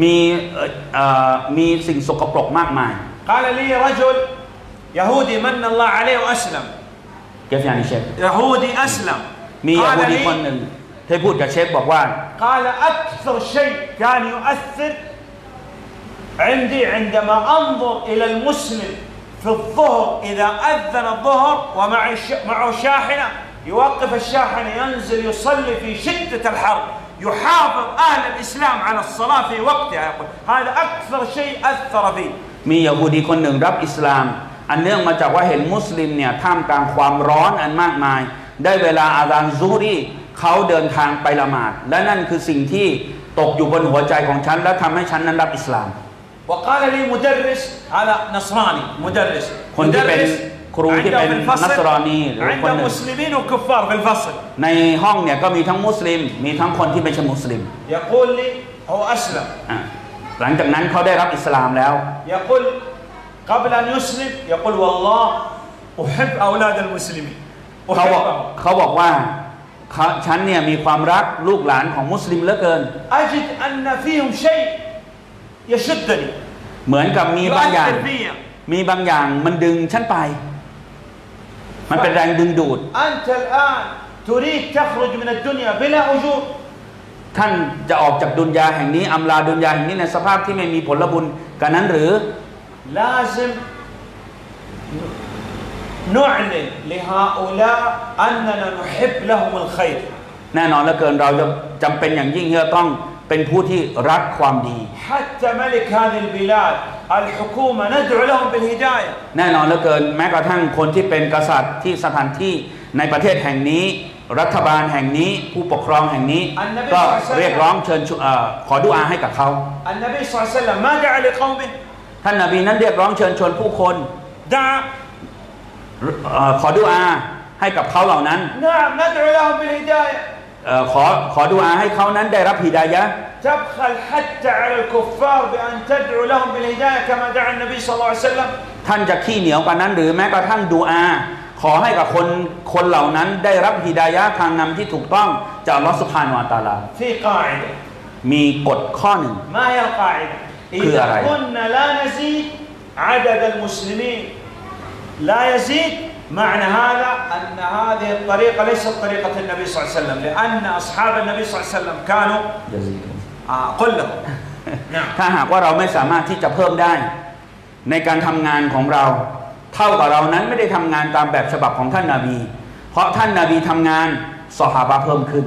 มีสิ่งสกปรกมากมาย قال لي رجل يهودي من الله عليه وأسلم كيف يعني شيخ يهودي أسلم มียะฮูดีคนหนึ่งที่พูดกับเชฟบอกว่า قال أكثر شيء كان يؤثر عندي عندما أنظر إلى المسلم في الظهر إذا أذن الظهر ومعه شاحنة يوقف الشاحنة ينزل يصلي في شدة الحر يحافظ أهل الإسلام على الصلاة في وقتها يقول هذا أكثر شيء أثر فيه มียะฮูดีคนหนึ่งรับอิสลามอันเนื่องมาจากว่าเห็นมุสลิมเนี่ยท่ามกลางความร้อนอันมากมายได้เวลาอาซานซุฮรีเขาเดินทางไปละหมาดและนั่นคือสิ่งที่ตกอยู่บนหัวใจของฉันและทำให้ฉันนั้นรับอิสลาม وقال لي مدرس على نصراني مدرس คนที่เป็นครูที่เป็นนัสรอนีหรือคนหนึ่ง عند مسلمين وكفار في الفصل ในห้องเนี่ยก็มีทั้งมุสลิมมีทั้งคนที่ไม่ใช่มุสลิม يقول لي هو أسلم หลังจากนั้นเขาได้รับอิสลามแล้ว يقول قبل أن يسلم يقول والله أحب أولاد المسلمين เขาบอกว่าฉันเนี่ยมีความรักลูกหลานของมุสลิมเหลือเกิน أجد أن فيهم شيء يشدني เหมือนกับมีบางอย่างมันดึงฉันไปมันเป็นแรงดึงดูด أنت الآن تريد تخرج من الدنيا بلا أجور ท่านจะออกจากดุนยาแห่งนี้อำลาดุนยาแห่งนี้ในสภาพที่ไม่มีผลบุญกันนั้นหรือ لازم نعلن لهؤلاء أننا نحب لهم الخير แน่นอนเหลือเกินเราจะจำเป็นอย่างยิ่งที่จะต้องเป็นผู้ที่รักความดี حتى ملك هذه البلاد الحكومة ندعو لهم بالهداية แน่นอนเหลือเกินแม้กระทั่งคนที่เป็นกษัตริย์ที่สถานที่ในประเทศแห่งนี้รัฐบาลแห่งนี้ผู้ปกครองแห่งนี้ก็เรียกร้องเชิญขอดุอาให้กับเขา النبي صلى الله عليه وسلم ما دعا لقومه ท่านนบีนั้นเรียกร้องเชิญชวนผู้คน دعا ขอดุอาให้กับเขาเหล่านั้น نعم ندعو لهم بالهداية ขอดุอาให้เขานั้นได้รับฮิดายะห์ تبخل حتى على الكفار بأن تدعو لهم بالهداية كما دعا النبي صلى الله عليه وسلم ท่านจะขี้เหนียวกว่านั้นหรือแม้กระทั่งดุอาขอให้กับคนเหล่านั้นได้รับฮิดายะห์ทางนำที่ถูกต้องจากอัลเลาะห์ซุบฮานะฮูวะตะอาลา في قاعدة มีกฎข้อหนึ่ง ما هي القاعدة إذا كنا لا نزيد عدد المسلمين لا يزيد معنى هذا أن هذه الطريقة ليست طريقة النبي صلى الله عليه وسلم لأن أصحاب النبي صلى الله عليه وسلم كانوا قل لهم ถ้าหากว่าเราไม่สามารถที่จะเพิ่มได้ในการทำงานของเราเท่ากับเรานั้นไม่ได้ทำงานตามแบบฉบับของท่านนบีเพราะท่านนบีทำงานซอฮาบะห์เพิ่มขึ้น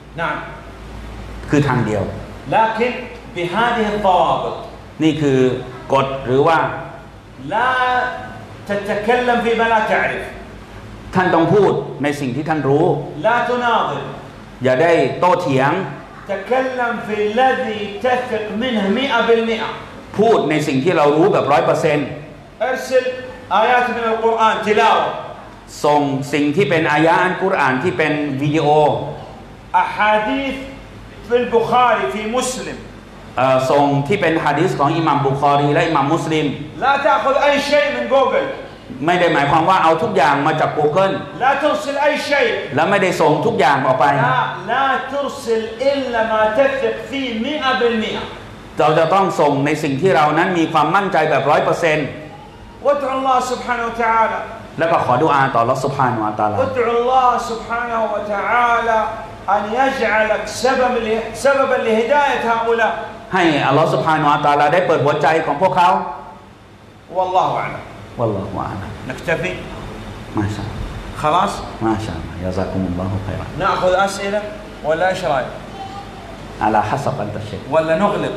คือทางเดียว لكن بهذه الضوابط นี่คือกฎหรือว่า لا تتكلم فيما لا تعرف ท่านต้องพูดในสิ่งที่ท่านรู้ لا تناظر อย่าได้โต้เถียง تكلم في الذي تثق منه 100% พูดในสิ่งที่เรารู้แบบ 100% ارسل آيات من القرآن تلاوة ส่งสิ่งที่เป็นอายะห์อัลกุรอานที่เป็นวิดีโอ أحاديث في البخاري في مسلم ส่งที่เป็นหะดีษของอิหม่ามบุคอรีและอิหม่ามมุสลิม لا تأخذ أي شيء من جوجل ไม่ได้หมายความว่าเอาทุกอย่างมาจาก Google لا ترسل أي شيء และไม่ได้ส่งทุกอย่างออกไป لا ترسل إلا ما تثق فيه 100% เราจะต้องส่งในสิ่งที่เรานั้นมีความมั่นใจแบบ 100% وادعو الله سبحانه وتعالى แล้วก็ขอดุอาต่ออัลเลาะห์ซุบฮานะฮูวะตะอาลา وادعو الله سبحانه وتعالى أن يجعلك سببا لهداية هؤلاء ให้อัลเลาะห์ซุบฮานะฮูวะตะอาลาได้เปิดหัวใจของพวกเขา والله أعلم والله أعلم نكتفي ما شاء الله خلاص ما شاء الله جزاكم الله خيرا نأخذ أسئلة ولا إيش رأيك على حسب أنت الشيء ولا نغلق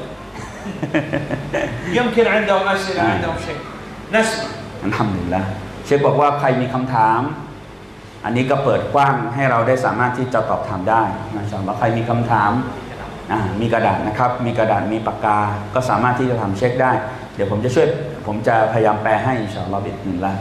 يمكن عندهم أسئلة عندهم شيء نسمع الحمد لله เชฟบอกว่าใครมีคำถามอันนี้ก็เปิดกว้างให้เราได้สามารถที่จะตอบถามได้มาชาอัลลอฮ์ใครมีคำถามมีกระดาษนะครับมีกระดาษมีปากกาก็สามารถที่จะทำเช็คได้เดี๋ยวผมจะพยายามแปลให้อินชาอัลลอฮ์บิอิซนิลลาห์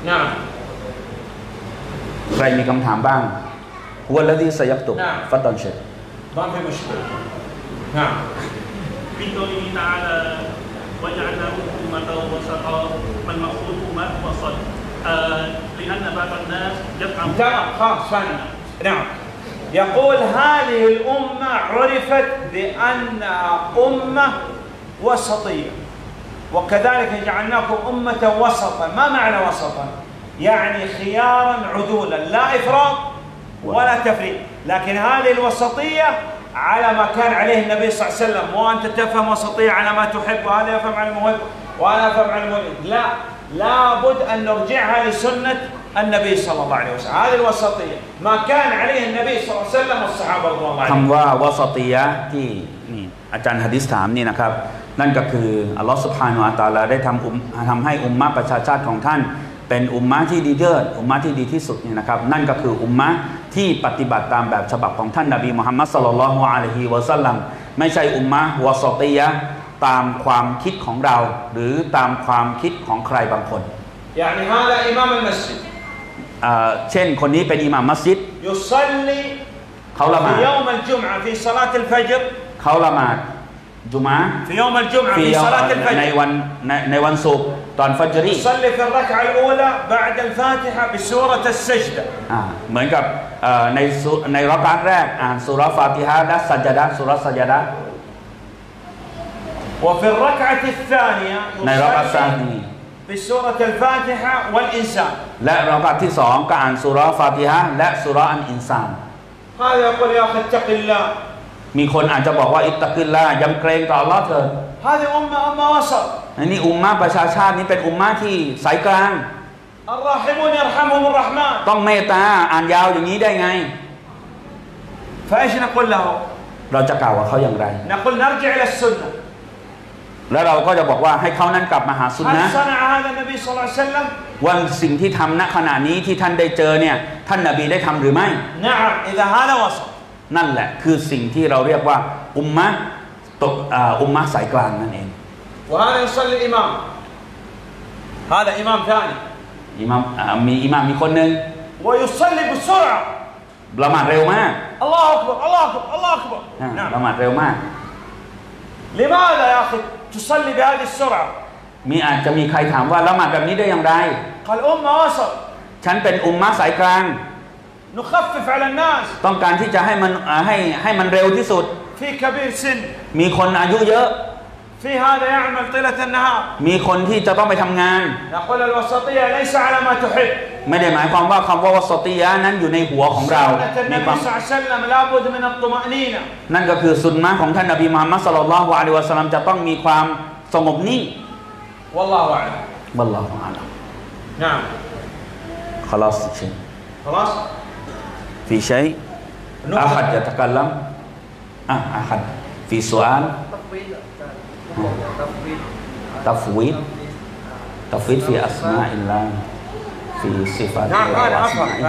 ใครมีคำถามบ้างฮุวัลลซีซะยักตุบฟัดดัลเชค ما في مشكلة نعم في قوله تعالى وجعلناكم أمة وسطا فالمقصود أمة وسط لأن بعض الناس يفهم تمام خلاص فهمنا نعم يقول هذه الأمة عرفت بأنها أمة وسطية وكذلك جعلناكم أمة وسطا ما معنى وسطا يعني خيارا عدولا لا إفراط ولا تفريط لكن هذه الوسطية على ما كان عليه النبي صلى الله عليه وسلم وأنت تفهم وسطية على ما تحب وهذا يفهم على المحب وأنا أفهم على المريد لا لابد أن نرجعها لسنة النبي صلى الله عليه وسلم هذه الوسطية ما كان عليه النبي صلى الله عليه وسلم والصحابة رضوان الله عليهم คำว่าวะซอตียะห์ที่นี่อาจารย์หะดีษถามนี่นะครับนั่นก็คืออัลลอฮฺซุบฮานะฮูวะตะอาลาได้ทำให้อุมมะประชาชาติของท่านเป็นอุมมะที่ดีเลิศอุมมะที่ดีที่สุดนี่นะครับนั่นก็คืออุมมะที่ปฏิบัติตามแบบฉบับของท่านนบีมุฮัมมัดศ็อลลัลลอฮุอะลัยฮิวะซัลลัมไม่ใช่อุมมะวะซอตียะห์ตามความคิดของเราหรือตามความคิดของใครบางคน يعني هذا إمام المسجد เช่นคนนี้เป็นอิหม่ามมัสยิด يصلي เขาละหมาด في يوم الجمعة في صلاة الفجر เขาละหมาดจุมะ في يوم الجمعة في صلاة ใน الفجر วันศุกร์ตอนฟัจรี يصلي في الركعة الأولى بعد الفاتحة بسورة السجدة เหมือนกับในรอกาตแรกอ่านสุราะห์ฟาติฮะห์และสัจดะห์สุราะห์สัจดะห์ وفي الركعة الثانية يصلي بسورة الفاتحة والإنسان และรอกาตที่สองก็อ่านสุราะห์ฟาติฮะห์และสุราะห์อันอินซาน هذا يقول يا أخي اتق الله มีคนอาจจะบอกว่าอิตตักิลลาห์ยำเกรงต่ออัลเลาะห์เถิด هذه أمة وسط อันนี้อุมมะประชาชาตินี้เป็นอุมมะที่สายกลาง الراحمون يرحمهم الرحمن ต้องเมตตาอ่านยาวอย่างนี้ได้ไง فايش نقول له เราจะกล่าวกับเขาอย่างไร نقول نرجع إلى السنة แล้วเราก็จะบอกว่าให้เขานั้นกลับมาหาสุนนะ هل صنع هذا النبي صلى الله عليه وسلم ว่าสิ่งที่ทำณขณะนี้ที่ท่านได้เจอเนี่ยท่านนบีได้ทำหรือไม่ نعم إذا هذا وسط นั่นแหละคือสิ่งที่เราเรียกว่าอุมมะสายกลางนั่นเอง وهذا يصلي إمام هذا إمام ثاني อิหม่ามมีคนหนึ่ง ويصلي بسرعة ละหมาดเร็วมาก الله أكبر الله أكبر الله أكبر ละหมาดเร็วมาก لماذا يا أخي تصلي بهذه السرعة อาจจะมีใครถามว่าละหมาดแบบนี้ได้อย่างไร قال أمة وسط ฉันเป็นอุมมะสายกลาง نخفف على الناس ต้องการที่จะให้มันเร็วที่สุด في كبير سن มีคนอายุเยอะ في هذا يعمل طيلة النهار มีคนที่จะต้องไปทำงาน نقول الوسطية ليس على ما تحب ไม่ได้หมายความว่าคำว่าวะซอตียะห์นั้นอยู่ในหัวของเรา سنة النبي صلى الله عليه وسلم لابد من الطمأنينة นั่นก็คือสุนนะของท่านนบีมุฮัมมัดศ็อลลัลลอฮุอะลัยฮิวะซัลลัมจะต้องมีความสงบนิ่ง والله أعلم วัลลอฮุอาลัม نعم خلاص شيء خلاص في شيء أحد يتكلم أحد في سؤال تفويض في أسماء الله في صفات الله وأسمائه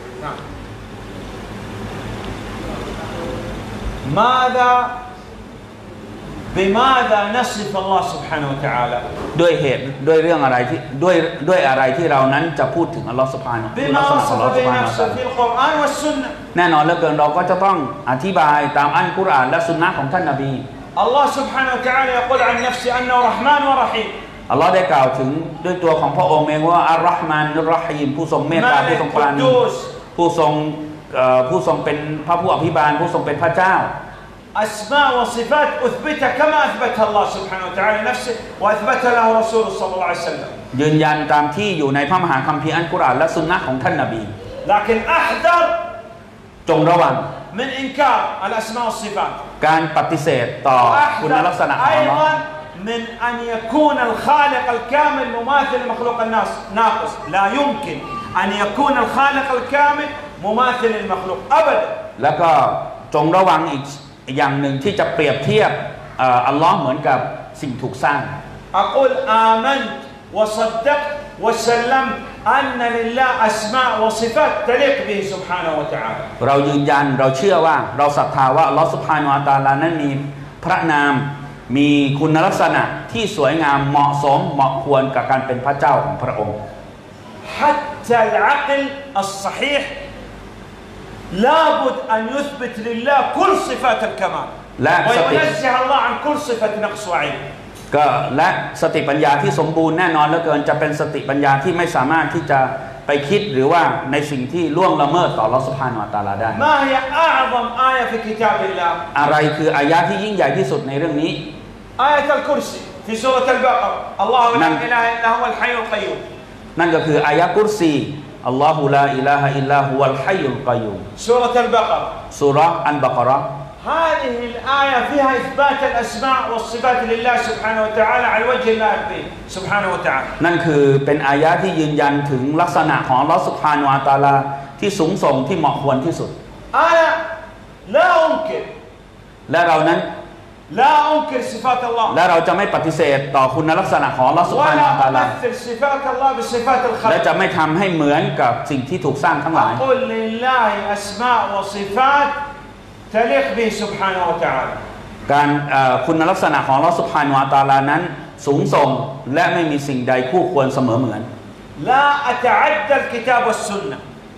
بماذا نصف الله سبحانه وتعالى ด้วยเรื่องอะไรที่ด้วยอะไรที่เรานั้นจะพูดถึงอัลลอฮฺซุบฮานะฮูวะ بما وصف بنفسه في القرآن والسنة แน่นอนเหลือเกินเราก็จะต้องอธิบายตามอัลกุรอานและสุนนะของท่านนบี الله سبحانه وتعالى يقول عن نفسه أنه رحمن ورحيم อัลลอฮ์ได้กล่าวถึงด้วยตัวของพระองค์เองว่าอัลลอฮ์มานอัลรอฮีมผู้ทรงเมตตาผู้ทรงปราณีผู้ทรงเป็นพระผู้อภิบาลผู้ทรงเป็นพระเจ้า أسماء وصفات أثبتها كما أثبتها الله سبحانه وتعالى نفسه وأثبتها له رسوله صلى الله عليه وسلم ยืนยันตามที่อยู่ในพระมหาคัมภีร์อัลกุรอานและสุนนะของท่านนบี لكن أحذر จงระวัง من إنكار الأسماء والصفات การปฏิเสธต่อคุณลักษณะของอัลลอฮ์ من أن يكون الخالق الكامل مماثل لمخلوق الناس ناقص لا يمكن أن يكون الخالق الكامل مماثل للمخلوق أبدا แล้วก็จงระวังอีกอย่างหนึ่งที่จะเปรียบเทียบอัลลอฮ์เหมือนกับสิ่งถูกสร้าง أقول آمنت وصدقت وسلمت أن لله أسماء وصفات تليق به سبحانه وتعالى เรายืนยันเราเชื่อว่าเราศรัทธาว่าอัลลอฮ์ซุบฮานะฮูวะตะอาลานั้นมีพระนามมีคุณลักษณะที่สวยงามเหมาะสมเหมาะควรกับการเป็นพระเจ้าของพระองค์ حتى العقل الصحيح لابد أن يثبت لله كل صفات الكمال وينزه الله عن كل صفة نقص وعيب ก็และสติปัญญาที่สมบูรณ์แน่นอนเหลือเกินจะเป็นสติปัญญาที่ไม่สามารถที่จะไปคิดหรือว่าในสิ่งที่ล่วงละเมิดต่ออัลเลาะห์ซุบฮานะฮูวะตะอาลาได้ ما هي أعظم آية في كتاب الله อะไรคืออายะที่ยิ่งใหญ่ที่สุดในเรื่องนี้ آية الكرسي في سورة البقرة الله لا إله إلا هو الحي القيوم นั่นก็คืออายะกุรซีอัลลอฮุลาอิลาฮะอิลลาฮุวัลฮัยยุลกัยยูม سورة البقرة ซูเราะห์อัลบะเกาะเราะห์ هذه الآية فيها إثبات الأسماء والصفات لله سبحانه وتعالى على الوجه اللائق به سبحانه وتعالى นั่นคือเป็นอายะที่ยืนยันถึงลักษณะของอัลลอฮ์ซุบฮานะฮูวะตะอาลาที่สูงส่งที่เหมาะควรที่สุด أنا لا أنكر และเรานั้น لا أنكر صفات الله และเราจะไม่ปฏิเสธต่อคุณลักษณะของอัลลอฮ์ซุบฮานะฮูวะตะอาลา ولا أمثل صفات الله بصفات และ الخلق จะไม่ทำให้เหมือนกับสิ่งที่ถูกสร้างทั้งหลาย أقول لله أسماء وصفات تليق به سبحانه وتعالى การคุณลักษณะของอัลลอฮ์ซุบฮานะฮูวะตะอาลานั้นสูงส่งและไม่มีสิ่งใดคู่ควรเสมอเหมือน لا أتعدى الكتاب والسنة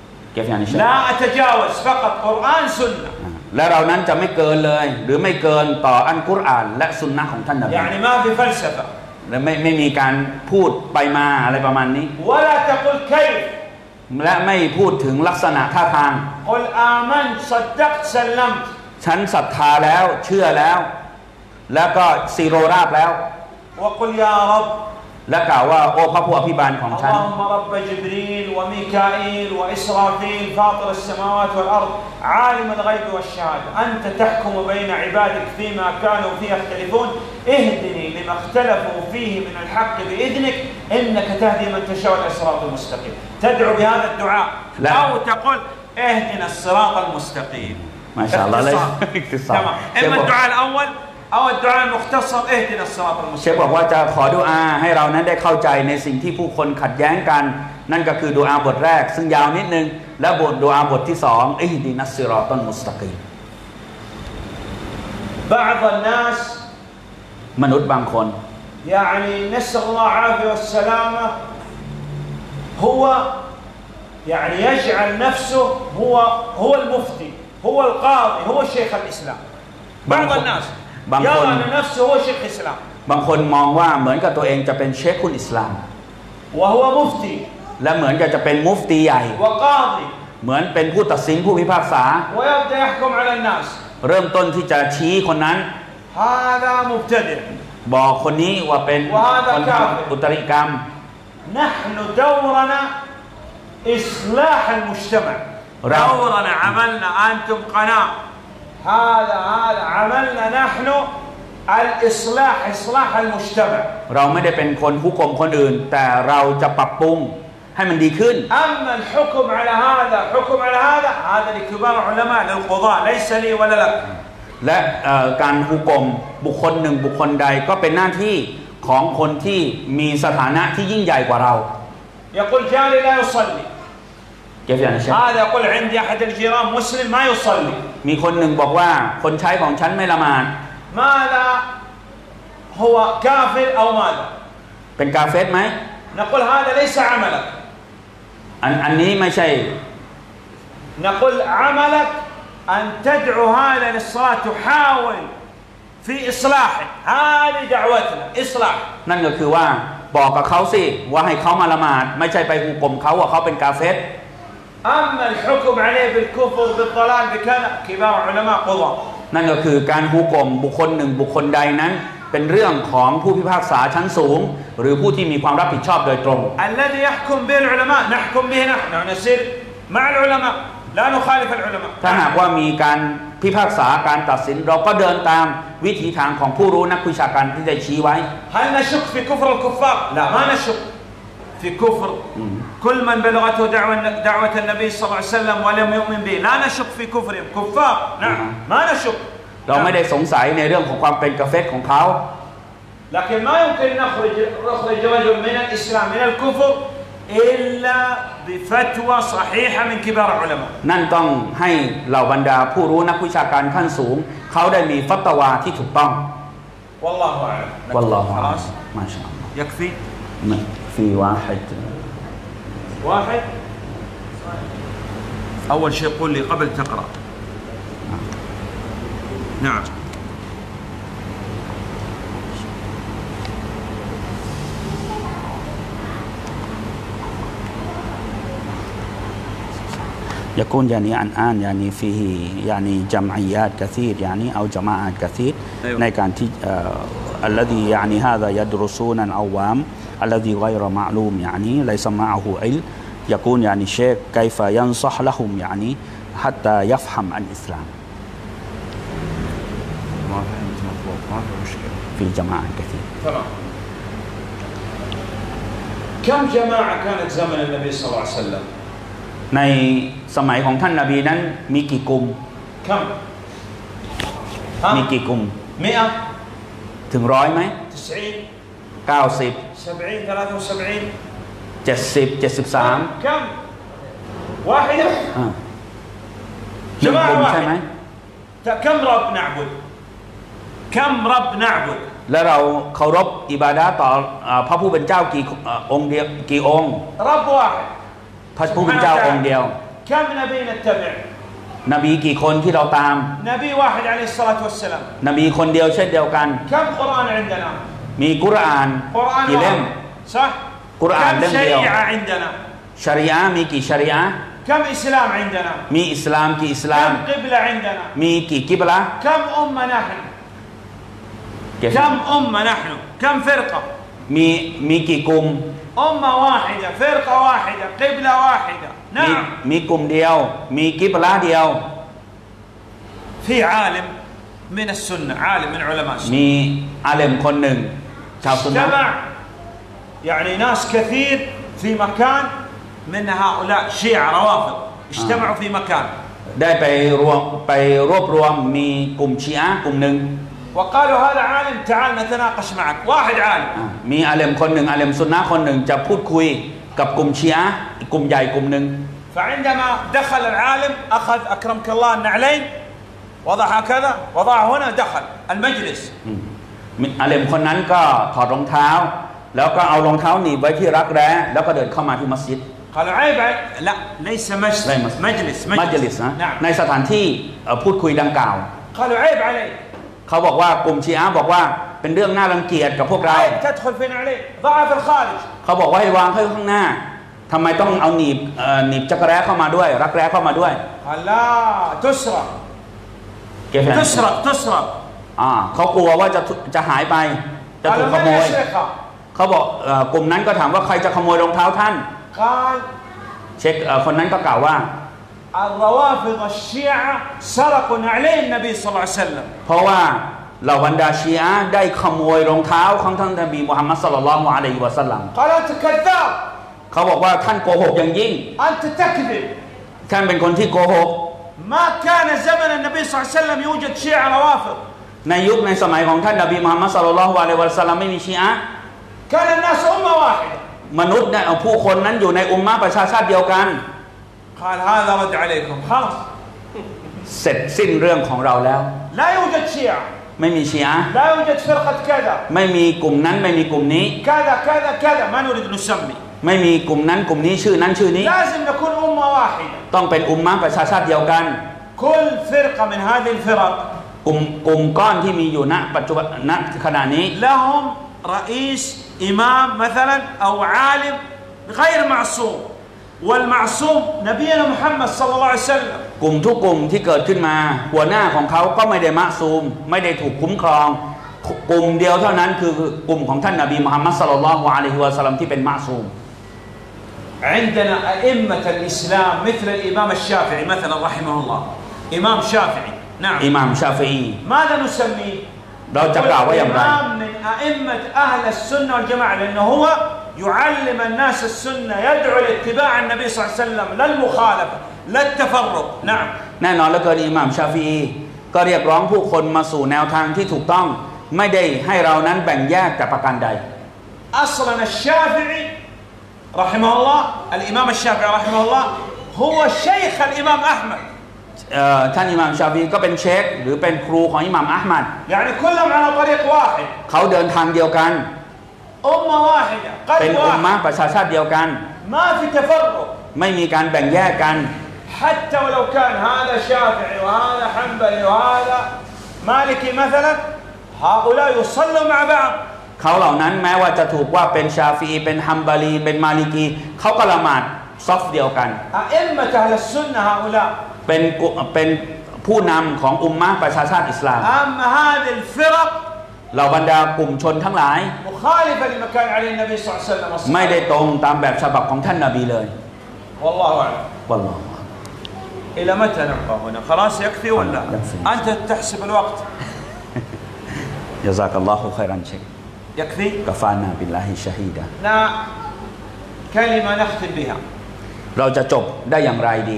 لا أتجاوز فقط قرآن سنة และเรานั้นจะไม่เกินเลยหรือไม่เกินต่ออัลกุรอานและสุนนะของท่านนบี يعني ما في فلسفة และไม่มีการพูดไปมาอะไรประมาณนี้ ولا تقول كيف และไม่พูดถึงลักษณะท่าทาง قل آمنت صدقت سلمت ฉันศรัทธาแล้วเชื่อแล้วแล้วก็ซีโรราบแล้ว وقل يا رب และกล่าวว่าโอ้พระผู้อภิบาลของฉัน اللهم رب جبريل وميكائيل وإسرافيل فاطر السماوات والأرض عالم الغيب والشهادة أنت تحكم بين عبادك فيما كانوا فيه يختلفون اهدني لما اختلفوا فيه من الحق بإذنك إنك تهدي من تشاء إلى الصراط المستقيم تدعو بهذا الدعاء أو تقول اهدنا الصراط المستقيم ما شاء الله عليك تمام إما الدعاء الأول أو الدعاء المختصر اهدنا الصراط เชฟ المستقيم บอกว่าจะขอดุอาให้เรานั้นได้เข้าใจในสิ่งที่ผู้คนขัดแย้งกันนั่นก็คือดุอาบทแรกซึ่งยาวนิดนึงและบทดุอาบทที่สองอิฮดินัสซิรอตัลมุสตะกีม بعض الناس มนุษย์บางคน يعني نسأل الله العافية والسلامة هو يعني يجعل نفسه هو المفتي هو القاضي هو شيخ الإسلام بعض الناس يرى أن نفسه هو شيخ الإسلام บางคนมองว่าเหมือนกับตัวเองจะเป็นเชคคุลอิสลาม وهو مفتي และเหมือนกับจะเป็นมุฟตีใหญ่ وقاضي เหมือนเป็นผู้ตัดสินผู้พิพากษา ويبدأ يحكم على الناس เริ่มต้นที่จะชี้คนนั้น هذا مبتدع บอกคนนี้ว่าเป็นคนทำอุตริกรรม نحن دورنا إصلاح المجتمع دورنا عملنا أنتم قناة هذا عملنا نحن الإصلاح إصلاح المجتمع เราไม่ได้เป็นคนผู้กลมคนอื่นแต่เราจะปรับปรุงให้มันดีขึ้น أما الحكم على هذا حكم على هذا لكبار علماء للقضاء ليس لي ولا لك และการฮุกมบุคคลหนึ่งบุคคลใดก็เป็นหน้าที่ของคนที่มีสถานะที่ยิ่งใหญ่กว่าเรา يقول جاري لا يصلي كيف يعني شيخ؟ هذا يقول عندي أحد الجيران مسلم ما يصلي มีคนหนึ่งบอกว่าคนใช้ของฉันไม่ละหมาด ماذا هو كافر أو ماذا เป็นกาเฟรไหม نقول هذا ليس عملك อันนี้ไม่ใช่ نقول عملك أن تدعو هذا للصلاة تحاول في إصلاح هذه دعوتنا إصلاح นั่นก็คือว่าบอกกับเขาสิว่าให้เขามาละหมาดไม่ใช่ไปหุกกลมเขาว่าเขาเป็นกาเฟร أما الحكم عليه بالكفر بالضلال بكذا كبار علماء قضاة นั่นก็คือการหุกกลมบุคคลหนึ่งบุคคลใดนั้นเป็นเรื่องของผู้พิพากษาชั้นสูงหรือผู้ที่มีความรับผิดชอบโดยตรง الذي يحكم به العلماء نحكم به نحن نسير مع العلماء لا نخالف العلماء ถ้าหากว่ามีการพิพากษาการตัดสินเราก็เดินตามวิถีทางของผู้รู้นักวิชาการที่ได้ชี้ไว้ هل نشك في كفر الكفار لا ما نشك في كفر كل من بلغته دعوة النبي صلى الله عليه وسلم ولم يؤمن به لا نشك في كفرهم كفار نعم ما نشك เราไม่ได้สงสัยในเรื่องของความเป็นกาเฟรของเขา لكن ما يمكن نخرج رجل من الإسلام من الكفر إلا بفتوى صحيحة من كبار العلماء นั่นต้องให้เหล่าบรรดาผู้รู้นักวิชาการขั้นสูงเขาได้มีฟัตวาที่ถูกต้อง والله أعلم والله أعلم ما شاء الله يكفي في واحد أول شيء قول لي قبل تقرأ نعم يكون يعني الآن يعني فيه يعني جمعيات كثير يعني أو جماعات كثيرในการที่الذي يعني هذا يدرسون العوام الذي غير معلوم يعني ليس معه علم يكون يعني شيخ كيف ينصح لهم يعني حتى يفهم الإسلام ما فهمت مضبوط ما في مشكلة في جماعة كثير تمام كم جماعة كانت زمن النبي صلى الله عليه وسلم ในสมัยของท่านนบีนั้นมีกี่กลุ่ม كم มีกี่กลุ่ม 100 ถึงร้อยไหม 90 90 70 73 70 73 كم واحدة หนึ่งกลุ่มใช่ไหม كم رب نعبد كم رب نعبد และเราเคารพอิบาดะห์ต่อพระผู้เป็นเจ้ากี่องค์เดียวกี่องค์ رب واحد พระผู้เป็นเจ้าองค์เดียว كم نبي نتبع นบีกี่คนที่เราตาม نبي واحد عليه الصلاة والسلام นบีคนเดียวเช่นเดียวกัน كم قرآن عندنا มีกุรอาน قرآن กี่เล่ม صح กุรอาน كم เล่มเดียว شريعة عندنا ชะรีอะห์มีกี่ชะรีอะห์ كم إسلام عندنا มีอิสลามกี่อิสลาม كم قبلة عندنا มีกี่กิบละ كم أمة نحن كم أمة نحن كم فرقة มีกี่กลุ่ม أمة واحدة فرقة واحدة قبلة واحدة نعم มีกลุ่มเดียวมีกิบละเดียว في عالم من السنة عالم من علماء السنة มีอาเลมคนหนึ่งชาวซุนนะห์ اجتمع يعني ناس كثير في مكان من هؤلاء شيعة روافض اجتمعوا في مكان ได้ไปรวบรวมมีกลุ่มชีอะห์กลุ่มหนึ่ง وقالوا هذا عالم تعال نتناقش معك واحد عالم มีอาเลมคนหนึ่งอาเลมซุนนะห์คนหนึ่งจะพูดคุยกับกลุ่มชีอะห์กลุ่มใหญ่กลุ่มหนึ่ง فعندما دخل العالم أخذ أكرمك الله النعلين وضع هكذا وضع هنا دخل المجلس อาเลมคนนั้นก็ถอดรองเท้าแล้วก็เอารองเท้าหนีบไว้ที่รักแร้แล้วก็เดินเข้ามาที่มัสยิด قالوا عيب لا ليس مجلس มัจลิสนะ نعم ในสถานที่พูดคุยดังกล่าว قالوا عيب علي เขาบอกว่ากลุ่มชีอะห์บอกว่าเป็นเรื่องน่ารังเกียจกับพวกเรา عيب تدخل في نعلين ضعها في الخارج เขาบอกว่าให้วางข้างหน้าทำไมต้องเอาหนีบจักรแร้เข้ามาด้วยรักแร้เข้ามาด้วย قال لا تسرق เขากลัวว่าจะหายไปจะถูกขโมยเขาบอกกลุ่มนั้นก็ถามว่าใครจะขโมยรองเท้าท่านเช็คคนนั้นก็กล่าวว่า الروافض الشيعة سرقوا نعلين النبي صلى الله عليه وسلم เพราะว่าเหล่าบรรดาชีอะห์ได้ขโมยรองเท้าของท่านนบีมุฮัมมัดศ็อลลัลลอฮุอะลัยฮิวะซัลลัม قال أنت كذاب เขาบอกว่าท่านโกหกอย่างยิ่ง أنت تكذب ท่านเป็นคนที่โกหก ما كان زمن النبي صلى الله عليه وسلم يوجد شيعة روافض ในยุคในสมัยของท่านนบีมุฮัมมัดศ็อลลัลลอฮุอะลัยฮิวะซัลลัมไม่มีชีอะห์ كان الناس أمة واحدة มนุษย์เนี่ยผู้คนนั้นอยู่ในอุมมะห์ประชาชาติเดียวกัน قال هذا رد عليكم خلاص เสร็จสิ้นเรื่องของเราแล้ว لا يوجد شيعة ไม่มีชีอะห์ لا يوجد فرقة كذا ไม่มีกลุ่มนั้นไม่มีกลุ่มนี้ كذا كذا كذا ما نريد نسمي ไม่มีกลุ่มนั้นกลุ่มนี้ชื่อนั้นชื่อนี้ لازم نكون أمة واحدة ต้องเป็นอุมมะห์ประชาชาติเดียวกัน كل فرقة من هذه الفرق กลุ่มก้อนที่มีอยู่ณปัจจุบันณขณะนี้ لهم رئيس إمام مثلا أو عالم غير معصوم والمعصوم نبينا محمد صلى الله عليه وسلم กลุ่มทุกกลุ่มที่เกิดขึ้นมาหัวหน้าของเขาก็ไม่ได้มะซูมไม่ได้ถูกคุ้มครองกลุ่มเดียวเท่านั้นคือกลุ่มของท่านนบีมุฮัมมัดศ็อลลัลลอฮุอะลัยฮิวะซัลลัมที่เป็นมะซูม عندنا أئمة الإسلام مثل الإمام الشافعي مثلا رحمه الله إمام شافعي نعم อิหม่ามชาฟีอี ماذا نسميه เราจะกล่าวว่าอย่างไร إمام من أئمة أهل السنة والجماعة لأنه هو يعلم الناس السنة يدعو لاتباع النبي صلى الله عليه وسلم لا المخالفة لا التفرق نعم แน่นอนแล้วก็อิหม่ามชาฟีอีก็เรียกร้องผู้คนมาสู่แนวทางที่ถูกต้องไม่ได้ให้เรานั้นแบ่งแยกแต่ประการใด أصلا الشافعي رحمه الله الإمام الشافعي رحمه الله هو شيخ الإمام أحمد ท่านอิหม่ามชาฟีอีก็เป็นเชคหรือเป็นครูของอิหม่ามอะห์มัด يعني كلهم على طريق واحد เขาเดินทางเดียวกัน أمة واحدة เป็น قلب อุมมะ واحد ประชาชาติเดียวกัน ما في تفرق ไม่มีการแบ่งแยกกัน حتى ولو كان هذا شافعي وهذا حنبلي وهذا مالكي مثلا هؤلاء يصلوا مع بعض เขาเหล่านั้นแม้ว่าจะถูกว่าเป็นชาฟีอีเป็นฮัมบารีเป็นมาลิกีเขาก็ละหมาดซอฟเดียวกัน أئمة أهل السنة هؤلاء เป็นผู้นำของอุมมะประชาชาติอิสลาม أما هذه الفرق เหล่าบรรดากลุ่มชนทั้งหลาย مخالفة لما كان عليه النبي صلى الله عليه وسلم ไม่ได้ตรงตามแบบฉบับของท่านนบีเลย والله أعلم วัลลอฮฺ إلى متى نبقى هنا خلاص يكفي ولا يكفي. أنت تحسب الوقت ยะซากัลลอฮุค็อยรันเชค يكفي กะฟานาบิลลาฮิชะฮีดะ لا كلمة نختم بها เราจะจบได้อย่างไรดี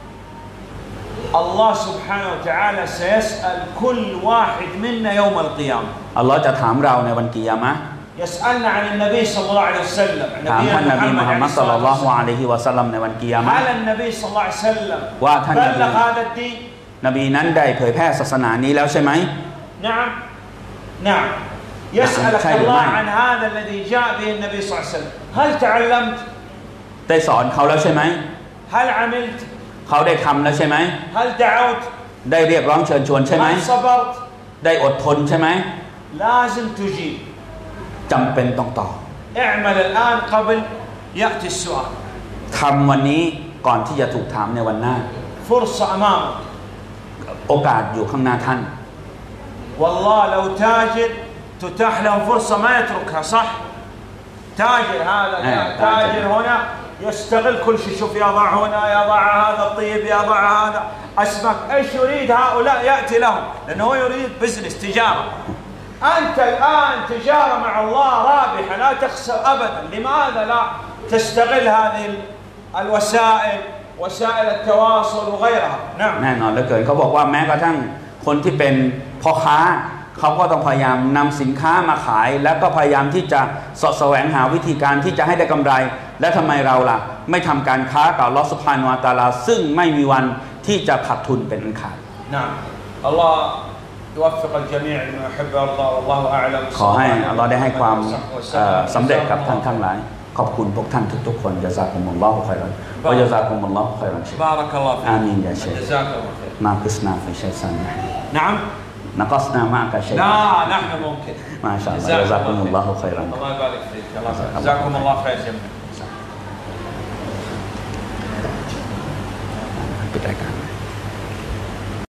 الله سبحانه وتعالى سيسأل كل واحد منا يوم القيامة อัลลอฮ์จะถามเราในวันกิยามะห์ يسألنا عن النبي صلى الله عليه وسلم ถามท่านนบีมุฮัมมัดศ็อลลัลลอฮุ وسلم อะลัยฮิวะซัลลัมในวันกิยามะห์ هل النبي صلى الله عليه وسلم ว่าท่านนบี بلغ هذا الدين นบีนั้นได้เผยแพร่ศาสนานี้แล้วใช่ไหม نعم نعم يسألك شيء الله معي. عن هذا الذي جاء به النبي صلى الله عليه وسلم هل تعلمت ได้สอนเขาแล้วใช่ไหม هل عملت เขาได้ทำแล้วใช่ไหม هل دعوت ได้เรียกร้องเชิญชวนใช่ไหม هل صبرت ได้อดทนใช่ไหม لازم تجيب จำเป็นต้องตอบ اعمل الآن قبل يأتي السؤال ทำวันนี้ก่อนที่จะถูกถามในวันหน้า فرصة أمامك โอกาสอยู่ข้างหน้าท่าน والله لو تاجر تتاح له فرصة ما يتركها صح تاجر هذا تاجر هنا يستغل كل شيء شوف يضع هنا يضع هذا الطيب يضع هذا أسمك إيش يريد هؤلاء يأتي لهم لأنه هو يريد بزنس تجارة أنت الآن تجارة مع الله رابحة لا تخسر أبدا لماذا لا تستغل هذه الوسائل وسائل التواصل وغيرها نعم แน่นอนเหลือเกินเขาบอกว่าแม้กระทั่งคนที่เป็นพ่อค้าเขาก็ต้องพยายามนำสินค้ามาขาย แล้วก็พยายามที่จะเสาะแสวงหาวิธีการที่จะให้ได้กำไร และทำไมเราล่ะไม่ทำการค้ากับอัลเลาะห์ซุบฮานะฮูวะตะอาลาซึ่งไม่มีวันที่จะขาดทุนเป็นอันขาด نعم الله يوفق الجميع لما يحب ويرضى والله أعلم ขอให้อัลเลาะห์ได้ให้ความสำเร็จกับท่านทั้งหลายขอบคุณพวกท่านทุกๆคนยะซากุมุลลอฮุค็อยรันวะยะซากุมุลลอฮุค็อยรัน بارك الله فيك آمين يا شيخ جزاك الله خير มากุสนาฟิชัยซัน نعم نقصنا معك شيئا لا نحن ممكن ما شاء الله جزاكم الله خيرا الله يبارك فيك جزاكم الله خير جميعا ปิดรายการ